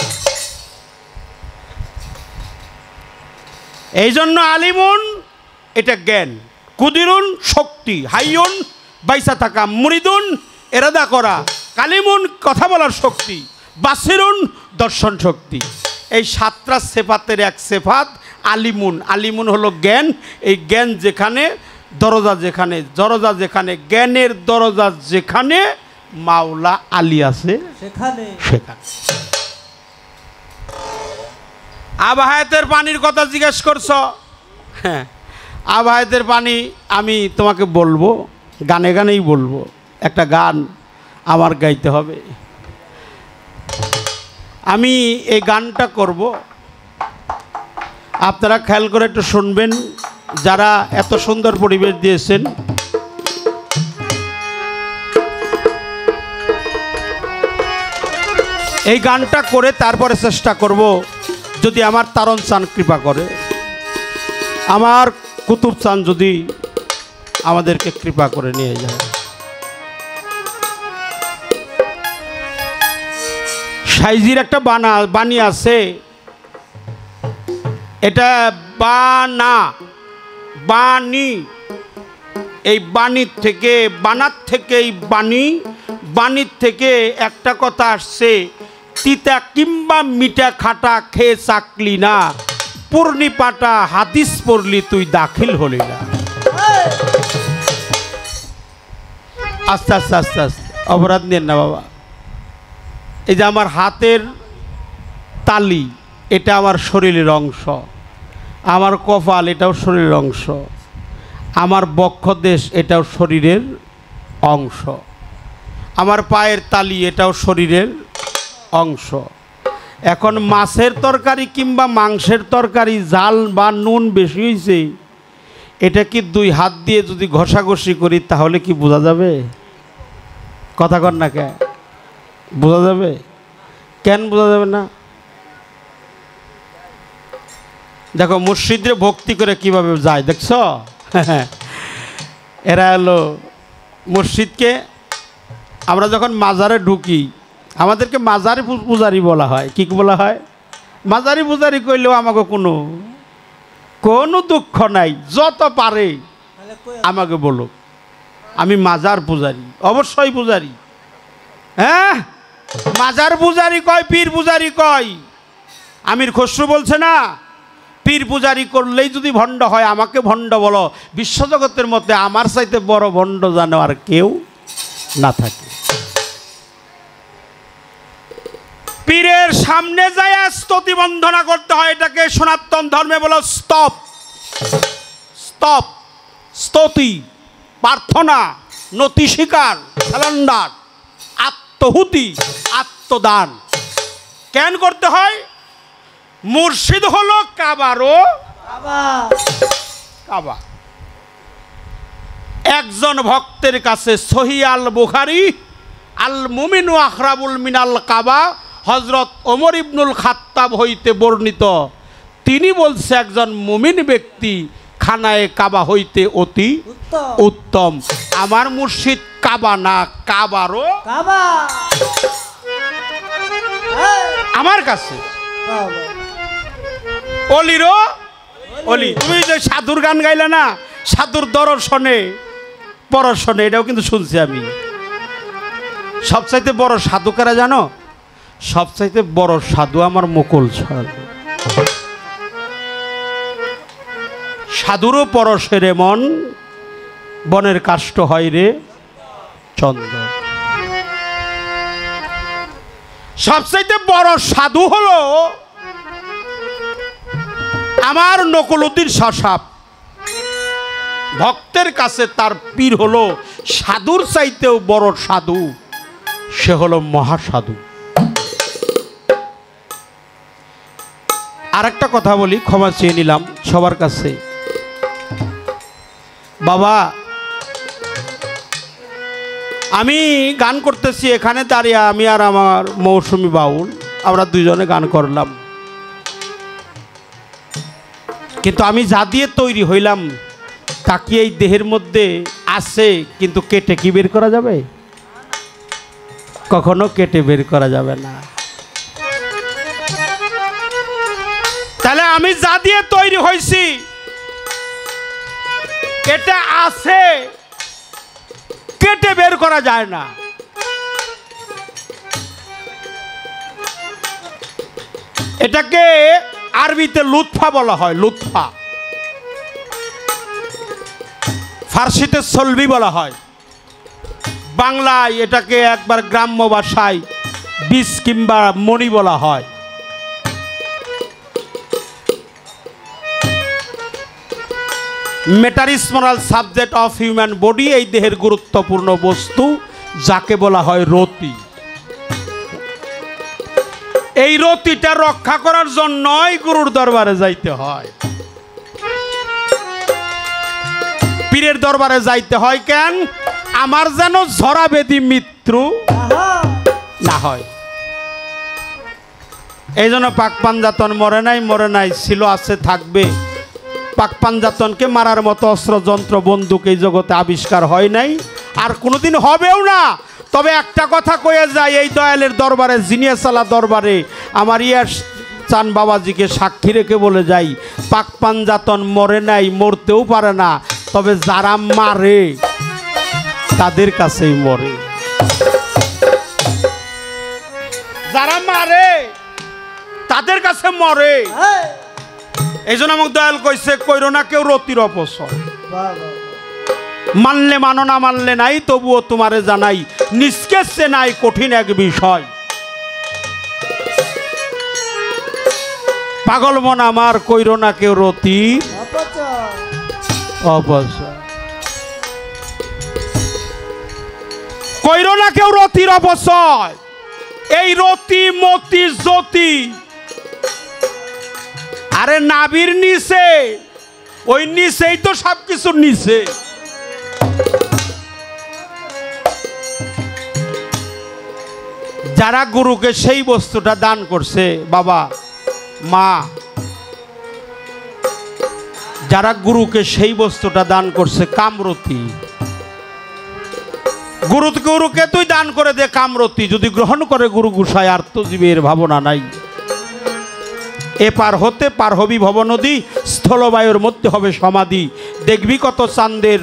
এই জন্য আলিমুন এটা জ্ঞান। কুদিরুন শক্তি, হাইয়ুন বাইসা থাকা, মুরিদুন এরাদা করা, কালিমুন কথা বলার শক্তি, বাসিরুন দর্শন শক্তি। এই সাতটা সেফাতের এক সেফাত আলিমুন। আলিমুন হলো জ্ঞান। এই জ্ঞান যেখানে, দরজা যেখানে, দরজা যেখানে, জ্ঞানের দরজা যেখানে মাওলা আলী আছে সেখানে সেখানে। আবাহায়াতের পানির কথা জিজ্ঞেস করছ। হ্যাঁ, আবাহায়াতের পানি আমি তোমাকে বলবো, গানে গানেই বলবো। একটা গান আমার গাইতে হবে। আমি এই গানটা করব, আপনারা খেয়াল করে একটু শুনবেন, যারা এত সুন্দর পরিবেশ দিয়েছেন। এই গানটা করে তারপরে চেষ্টা করব, যদি আমার তারণ চান কৃপা করে, আমার কুতুব চান যদি আমাদেরকে কৃপা করে নিয়ে যায়। সাইজির একটা বানা বাণী আছে, এটা বানা বাণী। এই বাণীর থেকে, বানার থেকে এই বাণী, বাণীর থেকে একটা কথা আসছে, তিতা কিংবা মিঠা খাটা খেয়ে চাকলি না, পূর্ণি পাটা হাদিস পড়লি তুই দাখিল হলি না। আস্তে আস্তে আস্তে আস্তে অপরাধ নেন না বাবা। এই যে আমার হাতের তালি, এটা আমার শরীরের অংশ। আমার কপাল, এটাও শরীরের অংশ। আমার বক্ষদেশ, এটাও শরীরের অংশ। আমার পায়ের তালি, এটাও শরীরের অংশ। এখন মাছের তরকারি কিংবা মাংসের তরকারি ঝাল বা নুন বেশি হয়েছে, এটা কি দুই হাত দিয়ে যদি ঘষাঘষি করি তাহলে কি বোঝা যাবে? কথা কর না, কে বোঝা যাবে? কেন বোঝা যাবে না? দেখো মুর্শিদরে ভক্তি করে কিভাবে যায়, দেখছ? এরা হলো মুর্শিদকে। আমরা যখন মাজারে ঢুকি, আমাদেরকে মাজারি পূজারি বলা হয়। কি বলা হয়? মাজারি পূজারি কইলেও আমাকে কোনো কোনো দুঃখ নাই, যত পারে তাহলে কই আমাকে বলো, আমি মাজার পূজারি, অবশ্যই পূজারি। হ্যাঁ, মাজার পূজারি কয়, পীর পূজারি কয়। আমির খসরু বলছে না, পীর পূজারি করলেই যদি ভণ্ড হয় আমাকে ভণ্ড বলো। বিশ্বজগতের মধ্যে আমার চাইতে বড় ভণ্ড যেন আর কেউ না থাকে। পীরের সামনে যায় স্তুতি বন্দনা করতে হয়, এটাকে সনাতন ধর্মে বলো স্তব। স্তব, স্তুতি, প্রার্থনা, নতি স্বীকার, স্যালেন্ডার, আত্মহুতি, আত্মদান কেন করতে হয়? মুর্শিদ হলো কাবারও বাবা কাবা। একজন ভক্তের কাছে সহি আল বুখারী, আল মুমিনু আখরাবুল মিনাল কাবা, হযরত ওমর ইবনুল খাত্তাব হইতে বর্ণিত। তিনি বলছে একজন মুমিন ব্যক্তি খানায়ে কাবা হইতে অতি উত্তম উত্তম। আমার মুর্শিদ কাবা না, কাবারও বাবা আমার কাছে। বাবা অলিরও অলি। তুমি যে সাধুর গান গাইলে না, সাধুর দর্শনে পরশনে, এটাও কিন্তু শুনছি আমি। সবচাইতে বড় সাধু কারা জানো? সবচাইতে বড় সাধু আমার মুকুল সর। সাধুরও পরশে রে মন, বনের কাষ্ট হয় রে চন্দ্র। সবচাইতে বড় সাধু হলো আমার নকুলউদ্দিন শাসাব। ভক্তের কাছে তার পীর হলো সাধুর চাইতেও বড় সাধু, সে হলো মহাসাধু। আর একটা কথা বলি, ক্ষমা চেয়ে নিলাম সবার কাছে। বাবা, আমি গান করতেছি এখানে দাঁড়িয়ে, আমি আর আমার মৌসুমী বাউল, আমরা দুইজনে গান করলাম। কিন্তু আমি যা দিয়ে তৈরি হইলাম তা কি এই দেহের মধ্যে আছে, কিন্তু কেটে কি বের করা যাবে? কখনো কেটে বের করা যাবে না। তাহলে আমি যা দিয়ে তৈরি হয়েছি এটা আছে, কেটে বের করা যায় না। এটাকে আরবিতে লুৎফা বলা হয়, লুৎফা। ফার্সিতে সলবি বলা হয়, বাংলায় এটাকে একবার গ্রাম্য ভাষায় বিষ কিংবা মণি বলা হয়। মেটারিসমোনাল সাবজেক্ট অফ হিউম্যান বডি, এই দেহের গুরুত্বপূর্ণ বস্তু যাকে বলা হয় রতি। এই রতিটা রক্ষা করার জন্যই গুরুর দরবারে যাইতে হয়। পীরের দরবারে যাইতে হয় কেন? আমার যেন ঝরা বেদি মৃত্যু না হয়। এই জন্য পাক পাঞ্জাতন মরে নাই, মরে নাই, ছিল, আছে, থাকবে। পাক পাঞ্জাতনকে মারার মতো অস্ত্র, যন্ত্র, বন্দুক এই জগতে আবিষ্কার হয় নাই, আর কোনোদিন হবেও না। তবে একটা কথা কয়ে যায়, এই দয়ালের দরবারে, জিনিয়াসালা দরবারে আমার ইয়াস চান বাবাজিকে সাক্ষী রেখে বলে যাই, পাক পাঞ্জাতন মরে নাই, মরতেও পারে না, তবে যারা মারে তাদের কাছেই মরে। যারা মারে তাদের কাছে মরে। এই জন্য আমাকে দয়াল কইছে, কইরো না কেউ রতির অপচয়। মানলে মানো, না মানলে নাই, তবুও তোমারে জানাই, নিষ্কেষে নাই কঠিন এক বিষয়। পাগল মন আমার, কইরো না কেউ রতি অপচয়। কইরো না কেউ রতির অপচয়। এই রতি, মতি, জ্যোতি, আরে নাবির নিচে, ওই নিচেই তো সবকিছু নিচে। যারা গুরুকে সেই বস্তুটা দান করছে, বাবা মা, যারা গুরুকে সেই বস্তুটা দান করছে, কামরতি, গুরু গুরুকে তুই দান করে দে কামরতি, যদি গ্রহণ করে গুরু গুসায়, আর্তজীবের ভাবনা নাই। এপার হতে পার হবি ভব নদী, স্থলবায়ুর মধ্যে হবে সমাধি। দেখবি কত চাঁদের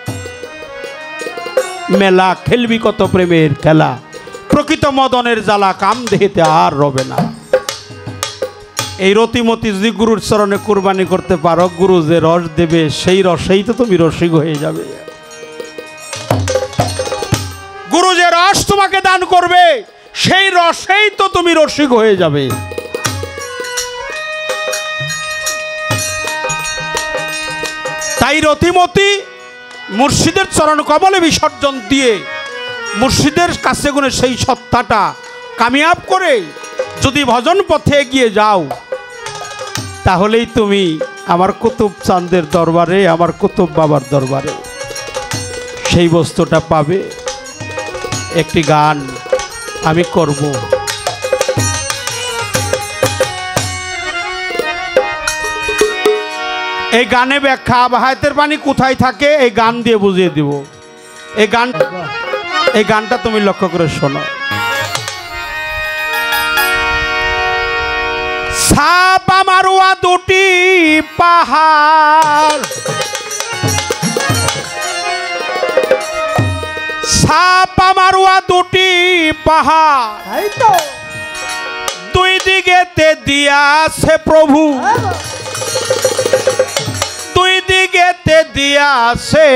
মেলা, খেলবি কত প্রেমের খেলা, প্রকৃত মদনের জ্বালা কাম দেহেতে আর রবে না। এই রতিমতি যদি গুরুর চরণে কুরবানি করতে পারো, গুরু যে রস দেবে সেই রসেই তো তুমি রসিক হয়ে যাবে। গুরু যে রস তোমাকে দান করবে সেই রসেই তো তুমি রসিক হয়ে যাবে। তাই রতিমতি মুর্শিদের চরণ কমলে বিসর্জন দিয়ে, মুর্শিদের কাছে গুণে সেই সত্তাটা কামিয়াব করে যদি ভজন পথে এগিয়ে যাও, তাহলেই তুমি আমার কুতুব চাঁদের দরবারে, আমার কুতুব বাবার দরবারে সেই বস্তুটা পাবে। একটি গান আমি করব। এই গানে ব্যাখ্যা আবাহাতের পানি কোথায় থাকে এই গান দিয়ে বুঝিয়ে দিব। এই গান, এই গানটা তুমি লক্ষ্য করে শোনো। ছাপা মারুয়া দুটি পাহাড়, ছাপা মারুয়া দুটি পাহাড়, দুই দিকেতে দিয়াছে প্রভু, দুই দিকেতে দিয়াছে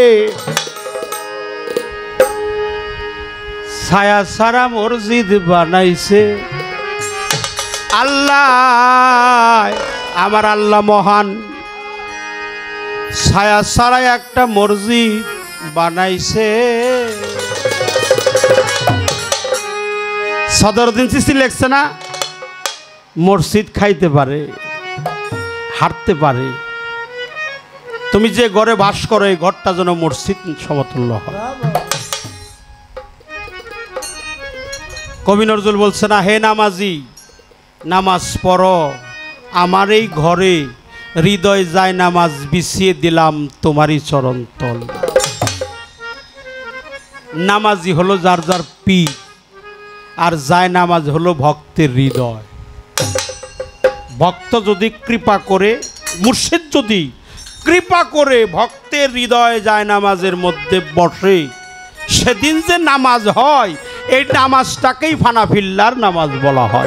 ছায়া সারা মসজিদ বানাইছে আল্লাহ। আমার আল্লাহ মহান, ছায়া সারা একটা মসজিদ বানাইছে। সদরউদ্দিন চিশতি লেখছে না, মসজিদ খাইতে পারে, হাঁটতে পারে, তুমি যে ঘরে বাস করো এই ঘরটা যেন মসজিদ সমতুল্য হয়। কবি নজরুল বলছে না, হে নামাজি নামাজ পড়ো আমার এই ঘরে, হৃদয় যায় নামাজ বিছিয়ে দিলাম তোমারই চরণ তল। নামাজি হলো যার যার পীর, আর যায় নামাজ হলো ভক্তের হৃদয়। ভক্ত যদি কৃপা করে, মুর্শিদ যদি কৃপা করে ভক্তের হৃদয়ে যায় নামাজের মধ্যে বসে, সেদিন যে নামাজ হয় এই নামাজটাকেই ফানাফিল্লার নামাজ বলা হয়।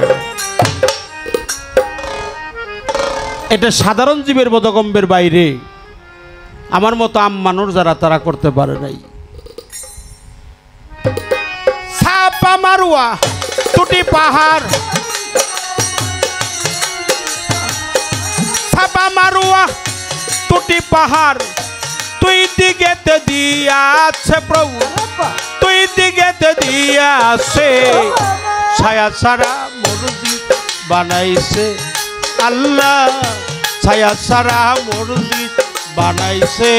এটা সাধারণ জীবের বোধগম্যের বাইরে, আমার মতো আম মানুষ যারা তারা করতে পারে নাই। ছাপা মারুয়া টুটি পাহাড়, ছাপা মারুয়া টুটি পাহাড়, তুই দিগেতে দিয়াছে প্রভু, তুই দিগেতে দিয়াছে, ছায়া ছাড়া মসজিদ বানাইছে আল্লাহ, ছায়া ছাড়া মসজিদ বানাইছে।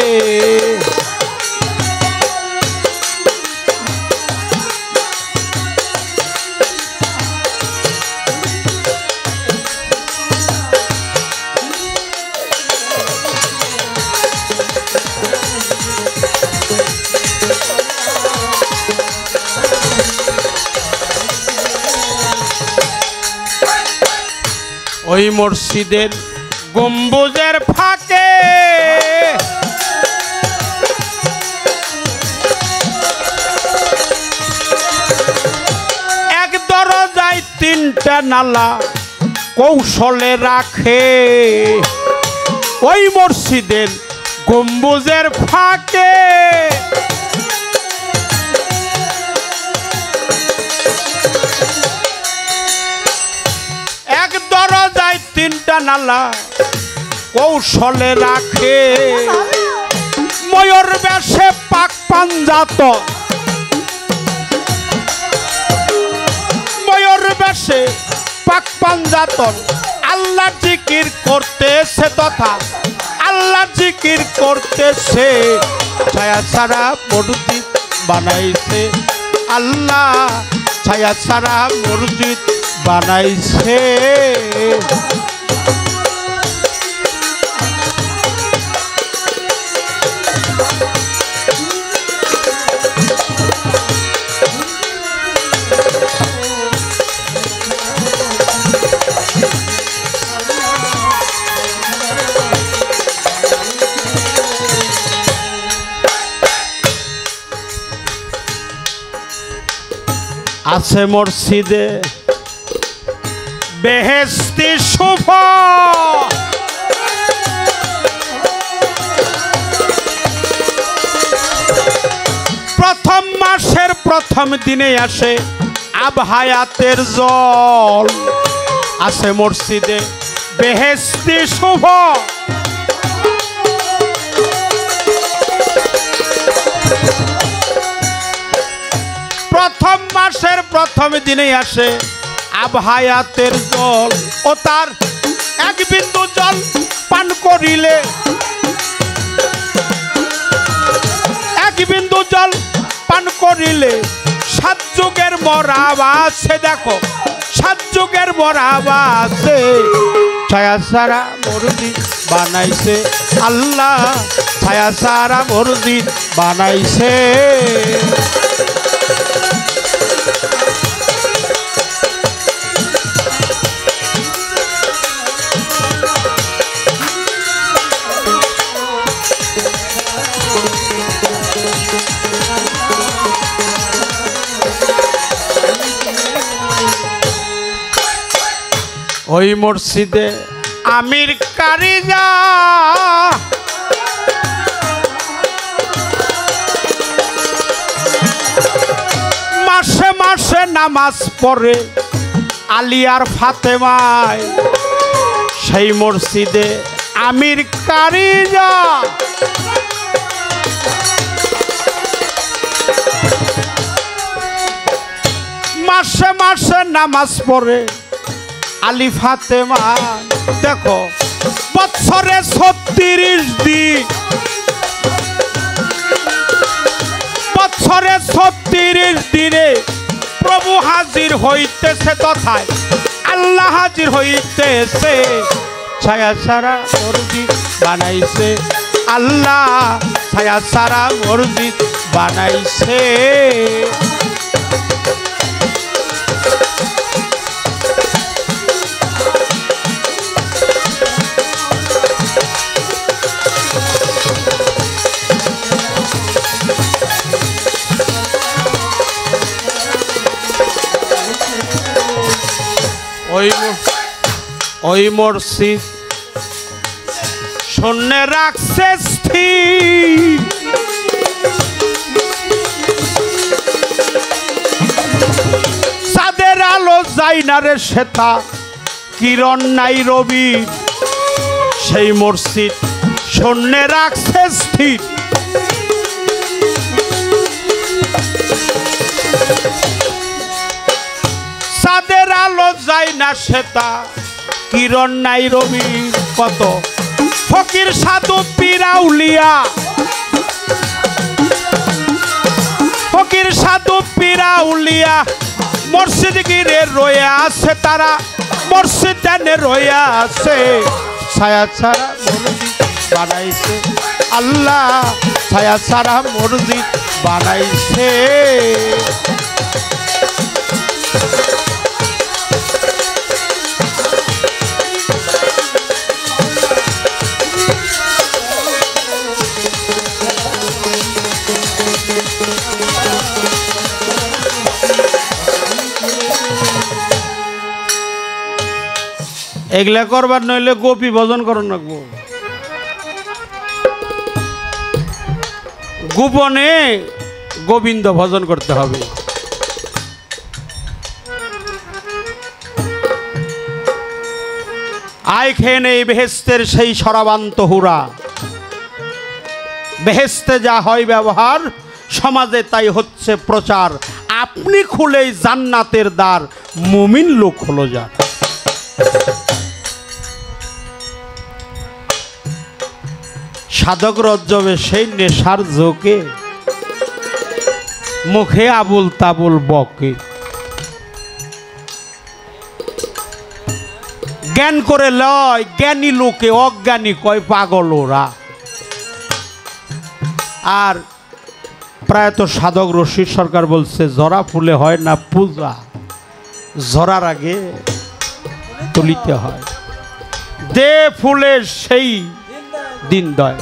ওই মসজিদের গম্বুজের ফাঁকে এক দরজায় তিনটা নালা কৌশলে রাখে, ওই মসজিদের গম্বুজের ফাঁকে এক দরজায় তিনটা নালা কৌশলে রাখে, ময়ূর বেশে পাক পাঞ্জাত, ময়ূর বেশে পাক পাঞ্জাতন আল্লাহ জিকির করতেছে, তথা আল্লাহ জিকির করতেছে, ছায়া ছাড়া মসজিদ বানাইছে আল্লাহ, ছায়া ছাড়া মসজিদ বানাইছে। আছে মসজিদে বেহেশতি শুভ, প্রথম মাসের প্রথম দিনে আসে আবহায়াতের জল, আছে মসজিদে বেহেশতি শুভ, প্রথম মাসের প্রথম দিনে আসে আবহায়াতের জল, ও তার এক বিন্দু জল পান করিলে, এক বিন্দু জল পান করিলে সাত যুগের মরাবা আছে, দেখো সাত যুগের মরাবা আছে, ছায়া সারা মসজিদ বানাইছে আল্লাহ, ছায়া সারা মসজিদ বানাইছে। ওই মসজিদে আমির কারিজা মাসে মাসে নামাজ পড়ে আলিয়ার ফাতেমায়, সেই মসজিদে আমির কারিজা মাসে মাসে নামাজ পড়ে আলী ফাতেমা, দেখো বছরে ছত্রিশ দিন, বছরে ছত্রিশ দিনে প্রভু হাজির হইতেছে, তথায় আল্লাহ হাজির হইতেছে, ছায়া সারা মসজিদ বানাইছে আল্লাহ, ছায়া সারা মসজিদ বানাইছে। ওই মসজিদ শূন্যে রাখছে স্থির, চাঁদের আলো যায় না রে শ্বেতা, কিরণ নাই রবির, সেই মসজিদ শূন্যে রাখছে স্থির। চাঁদের আলো যায় না শ্বেতা, কিরণ নাই রবির, কত ফকির সাধু পিরাউলিয়া, ফকির সাধু পিরাউলিয়া মসজিদ গিরে রয়ে আছে, তারা মসজিদ জানে রয়ে আছে। ছায়া ছাড়া মসজিদ বানাইছে আল্লাহ, ছায়া ছাড়া মসজিদ বানাইছে। এগুলা করবার নইলে গোপী ভজন করন রাখবো, গোপনে গোবিন্দ ভজন করতে হবে। আয় খেয়ে নেই বেহেস্তের সেই সরাবান্ত হুরা, বেহেস্তে যা হয় ব্যবহার সমাজে তাই হচ্ছে প্রচার, আপনি খুলেই জান্নাতের দ্বার, মুমিন লোক হলো যার। সাধক রজ্জবে সেই নেশার ঝোঁকে, মুখে আবুল তাবুল বকে, জ্ঞান করে লয় জ্ঞানী লোকে, অজ্ঞানী কয় পাগল ওরা। আর প্রায়ত সাধক রশিদ সরকার বলছে, জরা ফুলে হয় না পূজা, জরার আগে তুলিতে হয়, দে ফুলের সেই দিন দয়।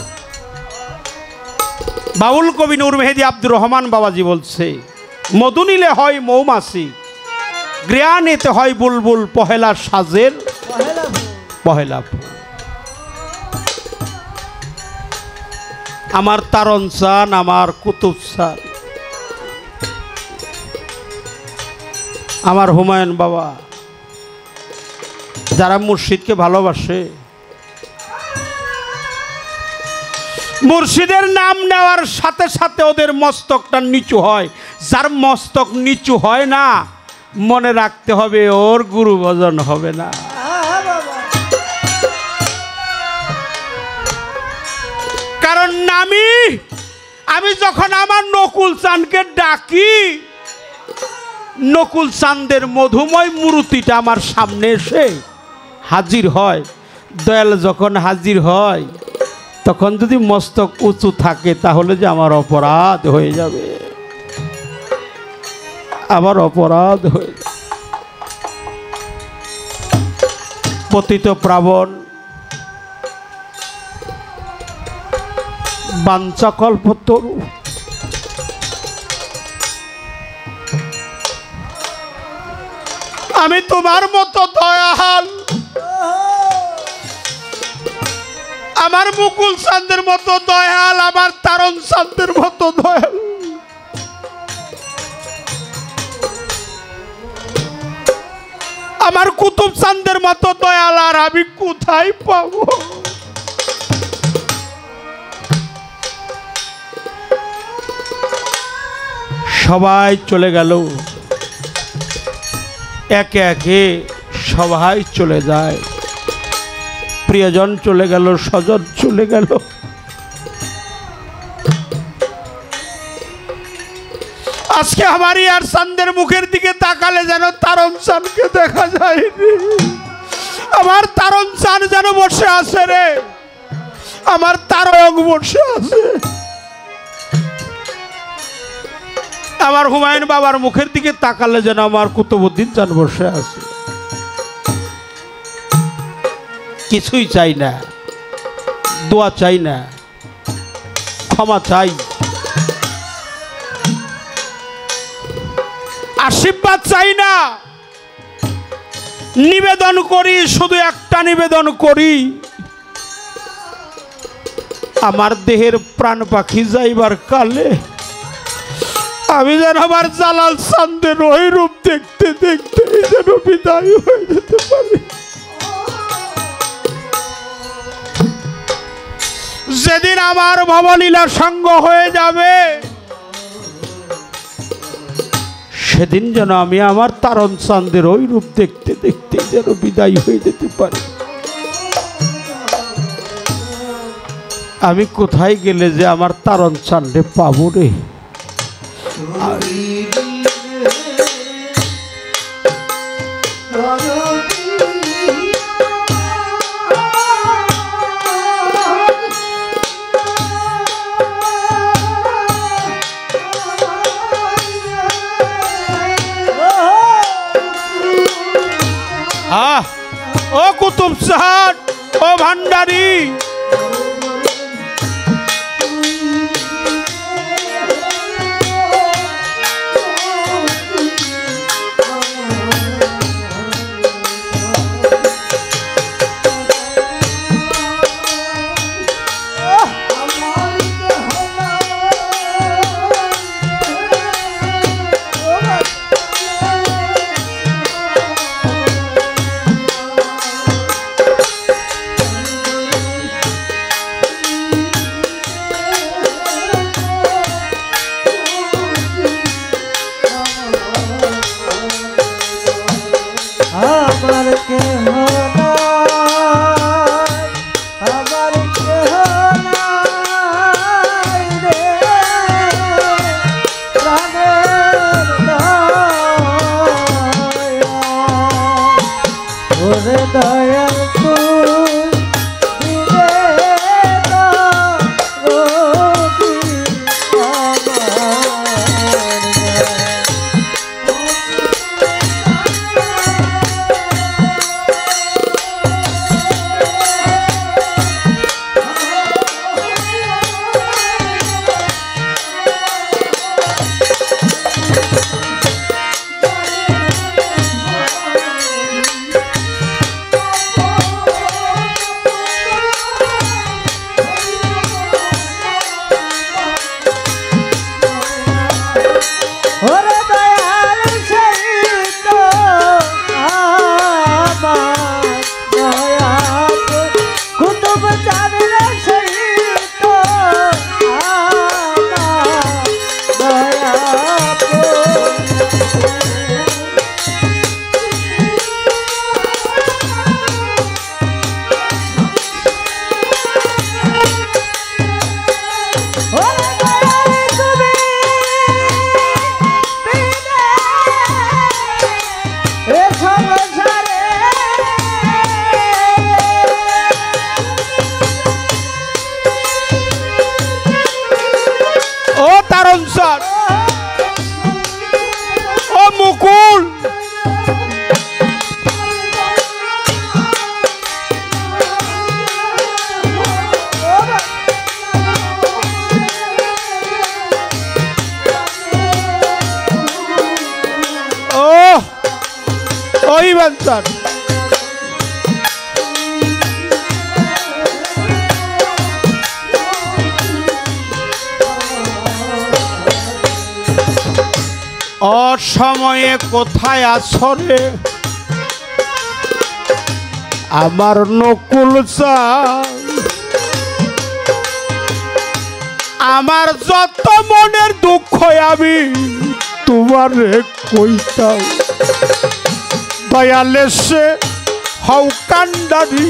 বাউল কবি নূর মেহেদি আব্দুর রহমান বাবাজি বলছে, মধু নিলে হয় মৌমাছি, গ্রানেতে হয় বুলবুল, পহেলা সাজের পহেলা ফুল। আমার তারণ চান, আমার কুতুব চান, আমার হুমায়ুন বাবা, যারা মুর্শিদকে ভালোবাসে, মুর্শিদের নাম নেওয়ার সাথে সাথে ওদের মস্তকটা নিচু হয়। যার মস্তক নিচু হয় না, মনে রাখতে হবে ওর গুরু ভজন হবে না। কারণ আমি আমি যখন আমার নকুল চাঁদকে ডাকি, নকুল চাঁদের মধুময় মূর্তিটা আমার সামনে এসে হাজির হয়। দয়াল যখন হাজির হয়, তখন যদি মস্তক উঁচু থাকে, তাহলে যে আমার অপরাধ হয়ে যাবে, আমার অপরাধ হয়ে যাবে। পতিত প্রাবণ বাঞ্ছাকল্পতরু, আমি তোমার মতো দয়াল, আমার মুকুল চাঁদের মতো দয়াল, আমার তারণ চাঁদের মতো দয়াল, আমার কুতুব চাঁদের মতো দয়াল আর আমি কোথায় পাবো? সবাই চলে গেল, একে একে সবাই চলে যায়, প্রিয়জন চলে গেল, স্বজন চলে গেল। আজকে আমার ইয়ার চাঁদের মুখের দিকে তাকালে যেন তারণ চাঁদকে দেখা যায়নি। আমার তারণ চাঁদ যেন বসে আছে রে, আমার তারক বসে আছে। আমার হুমায়ুন বাবার মুখের দিকে তাকালে যেন আমার কুতুবউদ্দিন চাঁদ বসে আছে। কিছুই চাই না, দোয়া চাই না, ক্ষমা চাই, আশীর্বাদ চাই না, নিবেদন করি, শুধু একটা নিবেদন করি, আমার দেহের প্রাণ পাখি যাইবার কালে আমি যেন আমার জালাল চাঁদের ওই রূপ দেখতে দেখতে যেন বিদায় হয়ে যেতে পারি। যেদিন আমার ভবলীলা সঙ্গ হয়ে যাবে সেদিন যেন আমি আমার তারণ চাঁদের ওই রূপ দেখতে দেখতে যেন বিদায় হয়ে যেতে পারি। আমি কোথায় গেলে যে আমার তারণ চাঁদে পাবো রে? আহ ও কুতুব শাহ, ও ভান্ডারী, আমার কেহ নাই, আমার কেহ নাই রে, প্রাণের দয়াল, ওরে দয়াল তুই দিলে দরদি ওরে দয়াল সেই তো আমার দয়াল, কুতুব চাঁদের সেই তো আমার দয়াল। ওরে দয়াল তুমি এ সংসারে ও তারণ চাঁদ, ও মুকুল, ও ওই বাঞ্চান, অসময়ে কোথায় আছো রে আমার নকুল চাঁদ? আমার যত মনের দুঃখ আমি তোমারে কইতাম, দয়ালে সে হও কান্ডারি,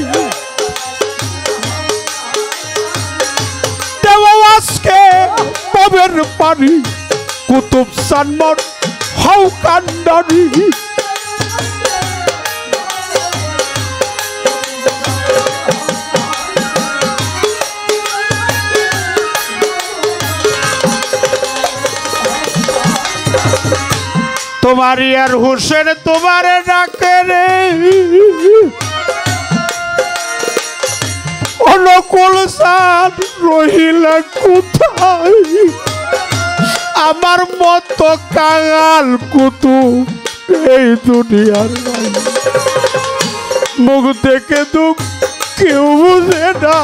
দেব আজকে পবের পারি, কুতুব সানমন হও কান্ডারি। তোমার ইয়ার হুসেন তোমারে ডাকে রে, অনুকূল চাঁদ রহিলা কোথায়? আমার মতো কাঙাল কুতুব এই দুনিয়ার নাই। মুখ দেখে দুঃখ কেউ বুঝে না,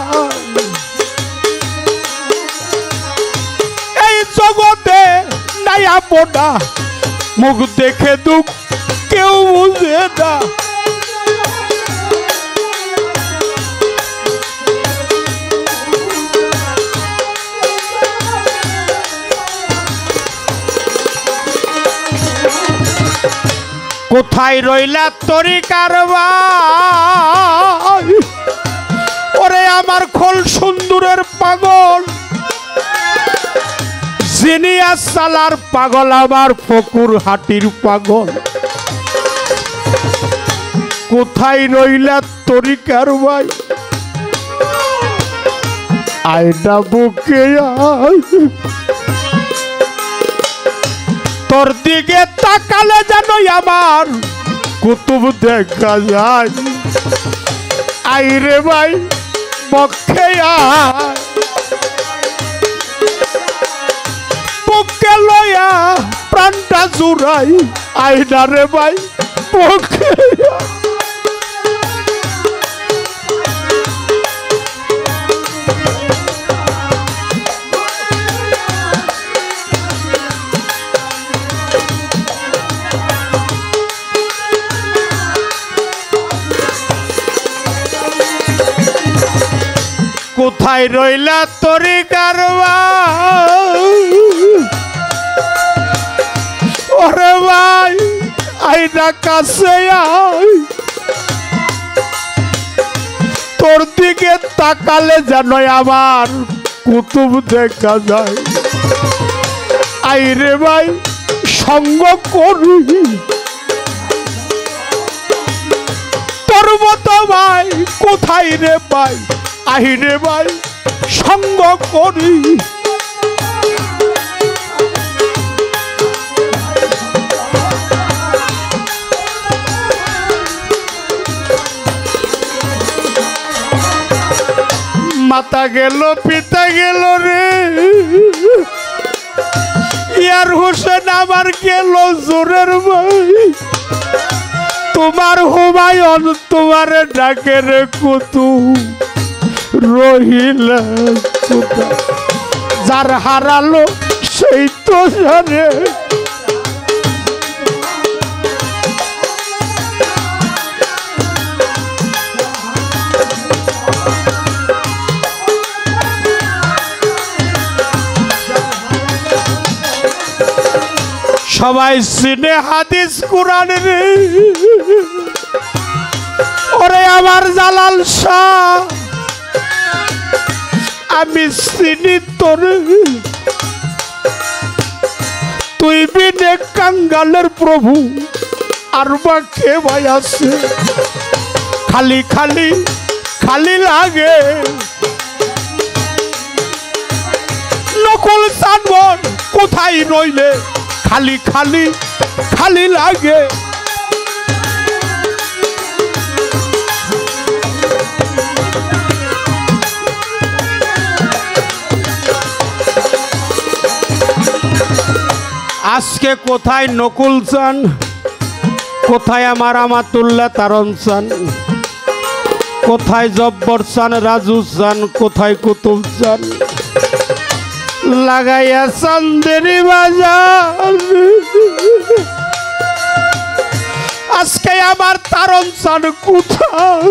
এই জগতে নাই আপনা, মুখ দেখে দুঃখ কেউ বুঝে না। কোথায় রইলা তরি কারবার, ওরে আমার খোল সুন্দরের পাগল, জিনিয়াস সালার পাগল, আমার ফকুর হাটির পাগল। কোথায় রইলা তরি কারবার, আয়না বুকে আয়, তোর দিকে তাকালে যেন আমার কুতুব দেখা যায়। আইরে ভাই পক্ষে আয়, পক্ষে লয়া প্রাণটা জুড়াই, আইনা রে ভাই পক্ষে আয়। কোথায় রইলা তরি কারবার, ওরে ভাই আইনা কাছে আয়, তোর দিকে তাকালে যেন আমার কুতুব দেখা যায়। আইরে ভাই সঙ্গ করি তোর মতো ভাই, কোথায় রে ভাই, আহিরে ভাই সঙ্গ করি। মাতা গেল পিতা গেল রে, ইয়ার হোসেন আমার গেল জোরের ভাই, তোমার হুমায়ুন তোমার ডাকে রে কুতু রহিলা কোথায়, যার হারালো সেই তো জানে। সবাই চিনে হাদিস কুরআন রে, ওরে আমার জালাল শাহ আমি চিনি তোরে, তুই বিনে কাঙ্গালের প্রভু আর বা কে ভাই আছে। খালি খালি খালি লাগে নকুল সানবন কোথায় রইলে, খালি খালি খালি লাগে। আজকে কোথায় নকুল চান, কোথায় আমার আমাতুল্লাহ তারণ চান, কোথায় জব্বর চান রাজু চান, কোথায় কুতুব চান, লাগাইয়া চান্দেরি বাজার। আজকে আমার তারণ চান কোথায়,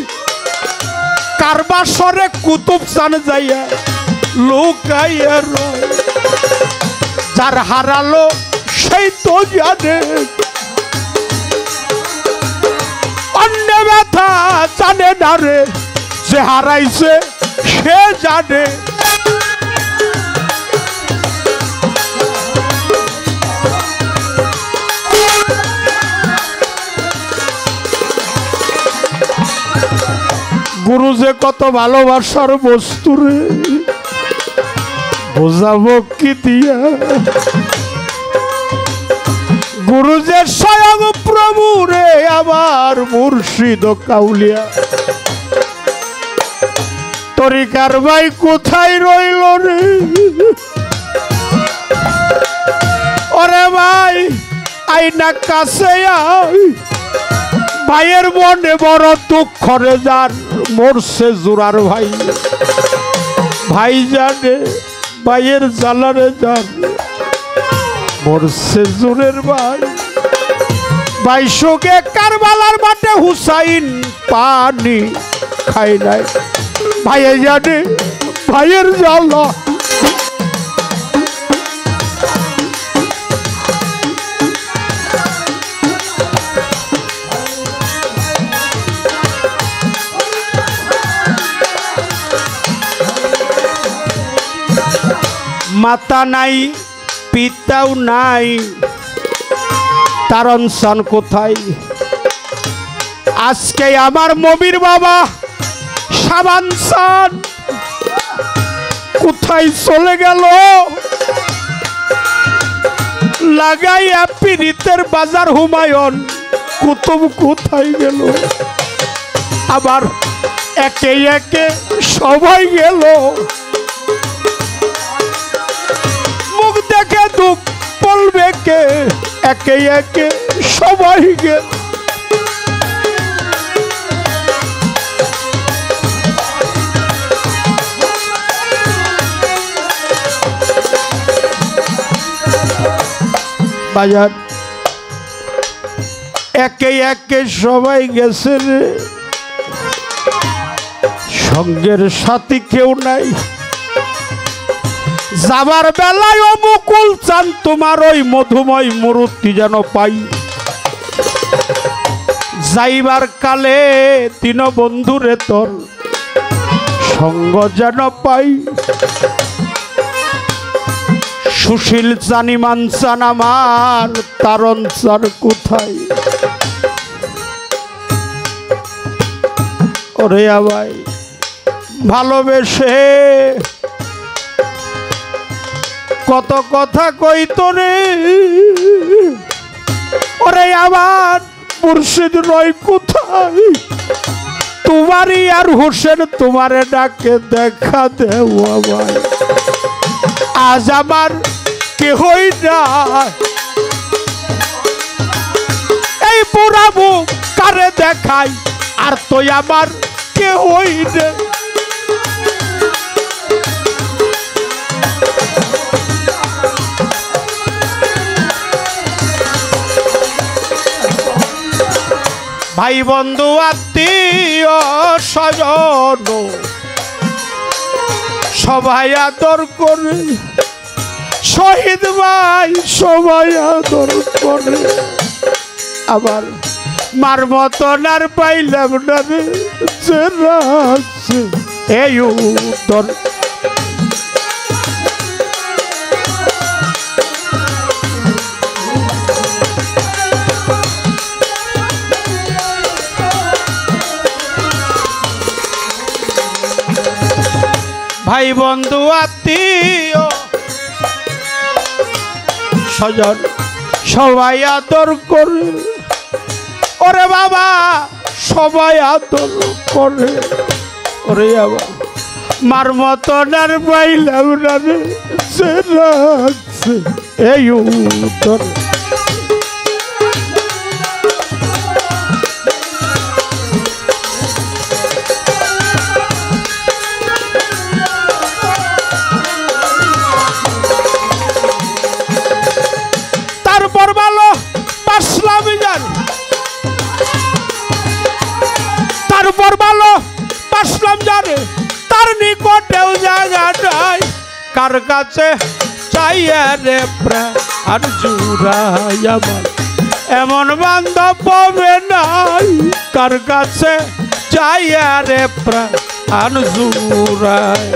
কারবাসরে কুতুব চান যাইয়া লোকাইয়া রয়, যার হারালো সেই তো জানে, অন্য ব্যথা জানে না রে, যে হারাইছে সে জানে। গুরু যে কত ভালোবাসার বস্তু রে, বোঝাবো কি দিয়া। গুরু যে স্বয়ং প্রভু রে, আমার মুর্শিদ কাউলিয়া। তরিকার ভাই কোথায় রইল রে, ওরে ভাই আইনা কাছে আয়, ভাইয়ের মনে বড় দুঃখ রে যার মরছে জোরার ভাই ভাই জানে ভাইয়ের জ্বালারে যার মরছে জোরের ভাই ভাই শোকে কারবালার মাঠে হুসাইন পানি খাই নাই ভাইয়ে জানে ভাইয়ের জ্বালা মাতা নাই পিতাও নাই তার অনশন কোথায় আজকে আমার মমির বাবা সাবানসান কোথায় চলে গেল লাগাইয়া পিরিতের বাজার হুমায়ুন কুতুব কোথায় গেল আবার একে একে সবাই গেল মুখ দেখে দুঃখ বলবে কে একে একে সবাই গেল বাজার একে একে সবাই গেছে রে সঙ্গের সাথী কেউ নাই যাবার বেলায় অবকুল চান তোমার ওই মধুময় মূর্তি যেন পাই যাইবার কালে তিন বন্ধুরে তোর সঙ্গ যেন পাই সুশীল চানি মানসান আমার তারণ চান কোথায় ওরে ভাই ভালোবেসে কত কথা কইতো রে ওরে আমার মুর্শিদ রয় কোথায় তোমারই আর হোসেন তোমারে ডাকে দেখা দেও আমার আজ আমার কেহই না এই বুড়া মুখ কারে দেখাই আর তো আমার কেহই না ভাই বন্ধু আত্মীয় স্বজন সবাই আদর করে শহীদ ভাই সবাই আদর করে আবার মার মতন আর পাইলাম না রে এই উত্তর ভাই বন্ধু আত্মীয় স্বজন সবাই আদর করে ওরে বাবা সবাই আদর করে ওরে বাবা মার মতন আর পাইলাম না রে এই উত্তর তারপর ভালো পাসলাম জানে তার নিকটেও জায়গা নাই কার কাছে চাইয়া রে প্রাণ জুড়াই আমার এমন বান্ধব পাবে নাই কার কাছে চাইয়া রে প্রাণ জুড়াই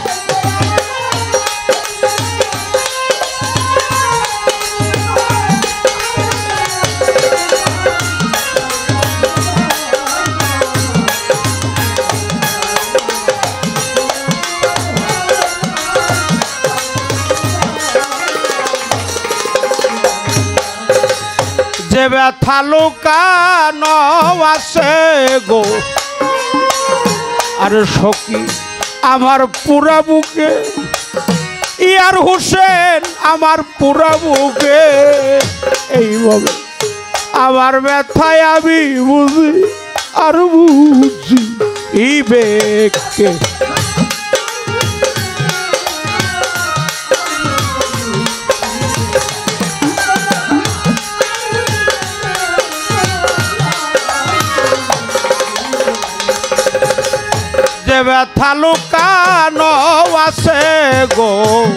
যে ব্যথা লুকানো আছে গো আর সখী আমার পুরা বুকে ইয়ার হোসেন আমার পুরা বুকে এইভাবে আমার ব্যথায় আমি বুঝি আর বুঝি এই বেগকে যে ব্যথা লুকানো আছে গো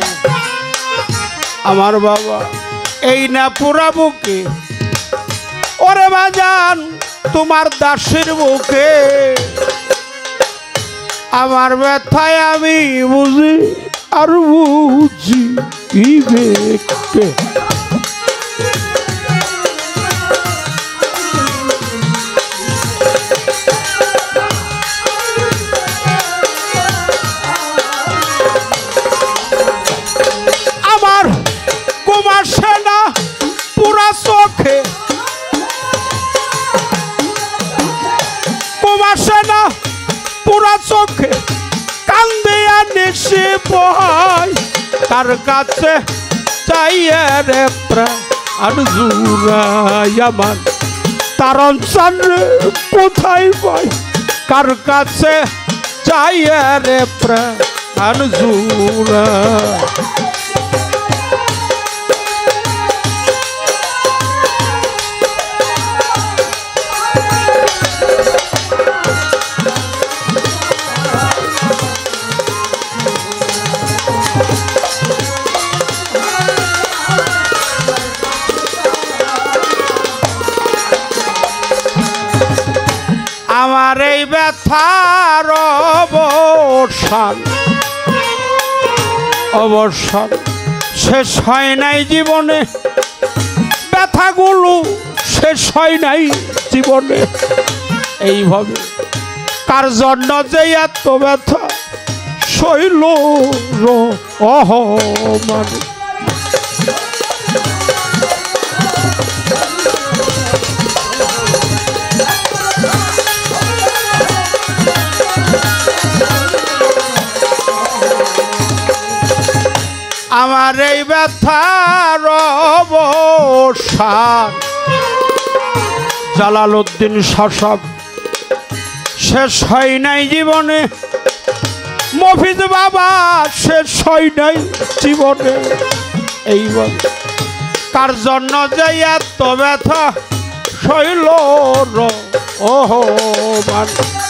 আমার বাবা এই না পুরা বুকে ওরে বাজান তোমার দাসের বুকে আমার ব্যথায় আমি বুঝি আর বুঝি কি বেকে আমার কুমার সেনা পুরা চোখে কুমার সেনা পুরা চোখে কান্দিয়া নিশি বহাই তার কাছে চাইয়া রে প্রাণ জুড়াই আমার তারণ চন্দ্র কোথায় পাই কার কাছে চাইয়া রে প্রাণ জুড়াই আমার এই ব্যথার অবসান অবসান শেষ হয় নাই জীবনে ব্যথাগুলো শেষ হয় নাই জীবনে এইভাবে কার জন্য যে এত ব্যথা শৈল অহ মানে আমার এই ব্যথার অবসান জালালউদ্দিন শাসক শেষ হয় নাই জীবনে মফিজ বাবা শেষ হয় নাই জীবনে এইবার কার জন্য যে এত ব্যথা শৈল ওহ মান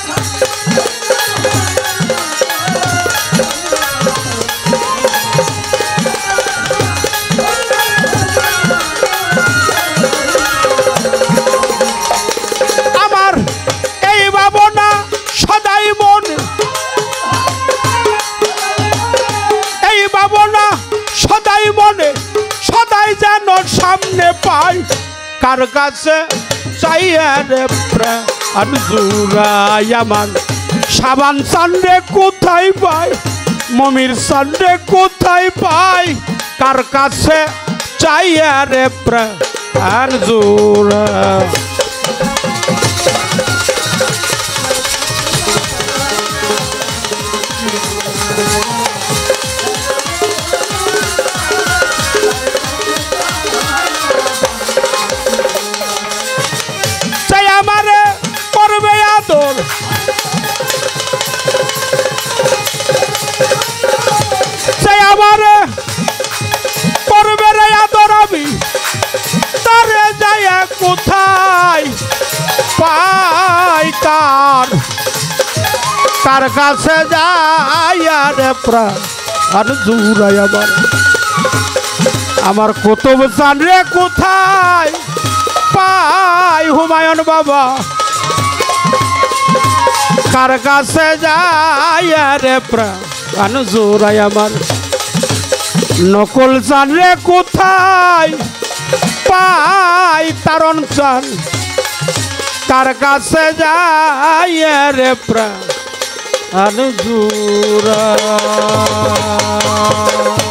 সামনে পাই কার কাছে চাইয়া রে প্রাণ জুড়াই আমার সাবান চান্দে কোথায় পাই মমির চান্দে কোথায় পাই কার কাছে চাইয়া রে প্রাণ জুড়াই কোথায় পাই কার কার কাছে যাইয়া রে প্রাণ জুড়াই আমার আমার কুতুব চান রে কোথায় পাই হুমায়ুন বাবা কার কাছে যাইয়া রে প্রাণ জুড়াই আমার নকুল চান রে কোথায় পাই তারণ চান কার কাছে যাইয়া রে প্রাণ জুড়াই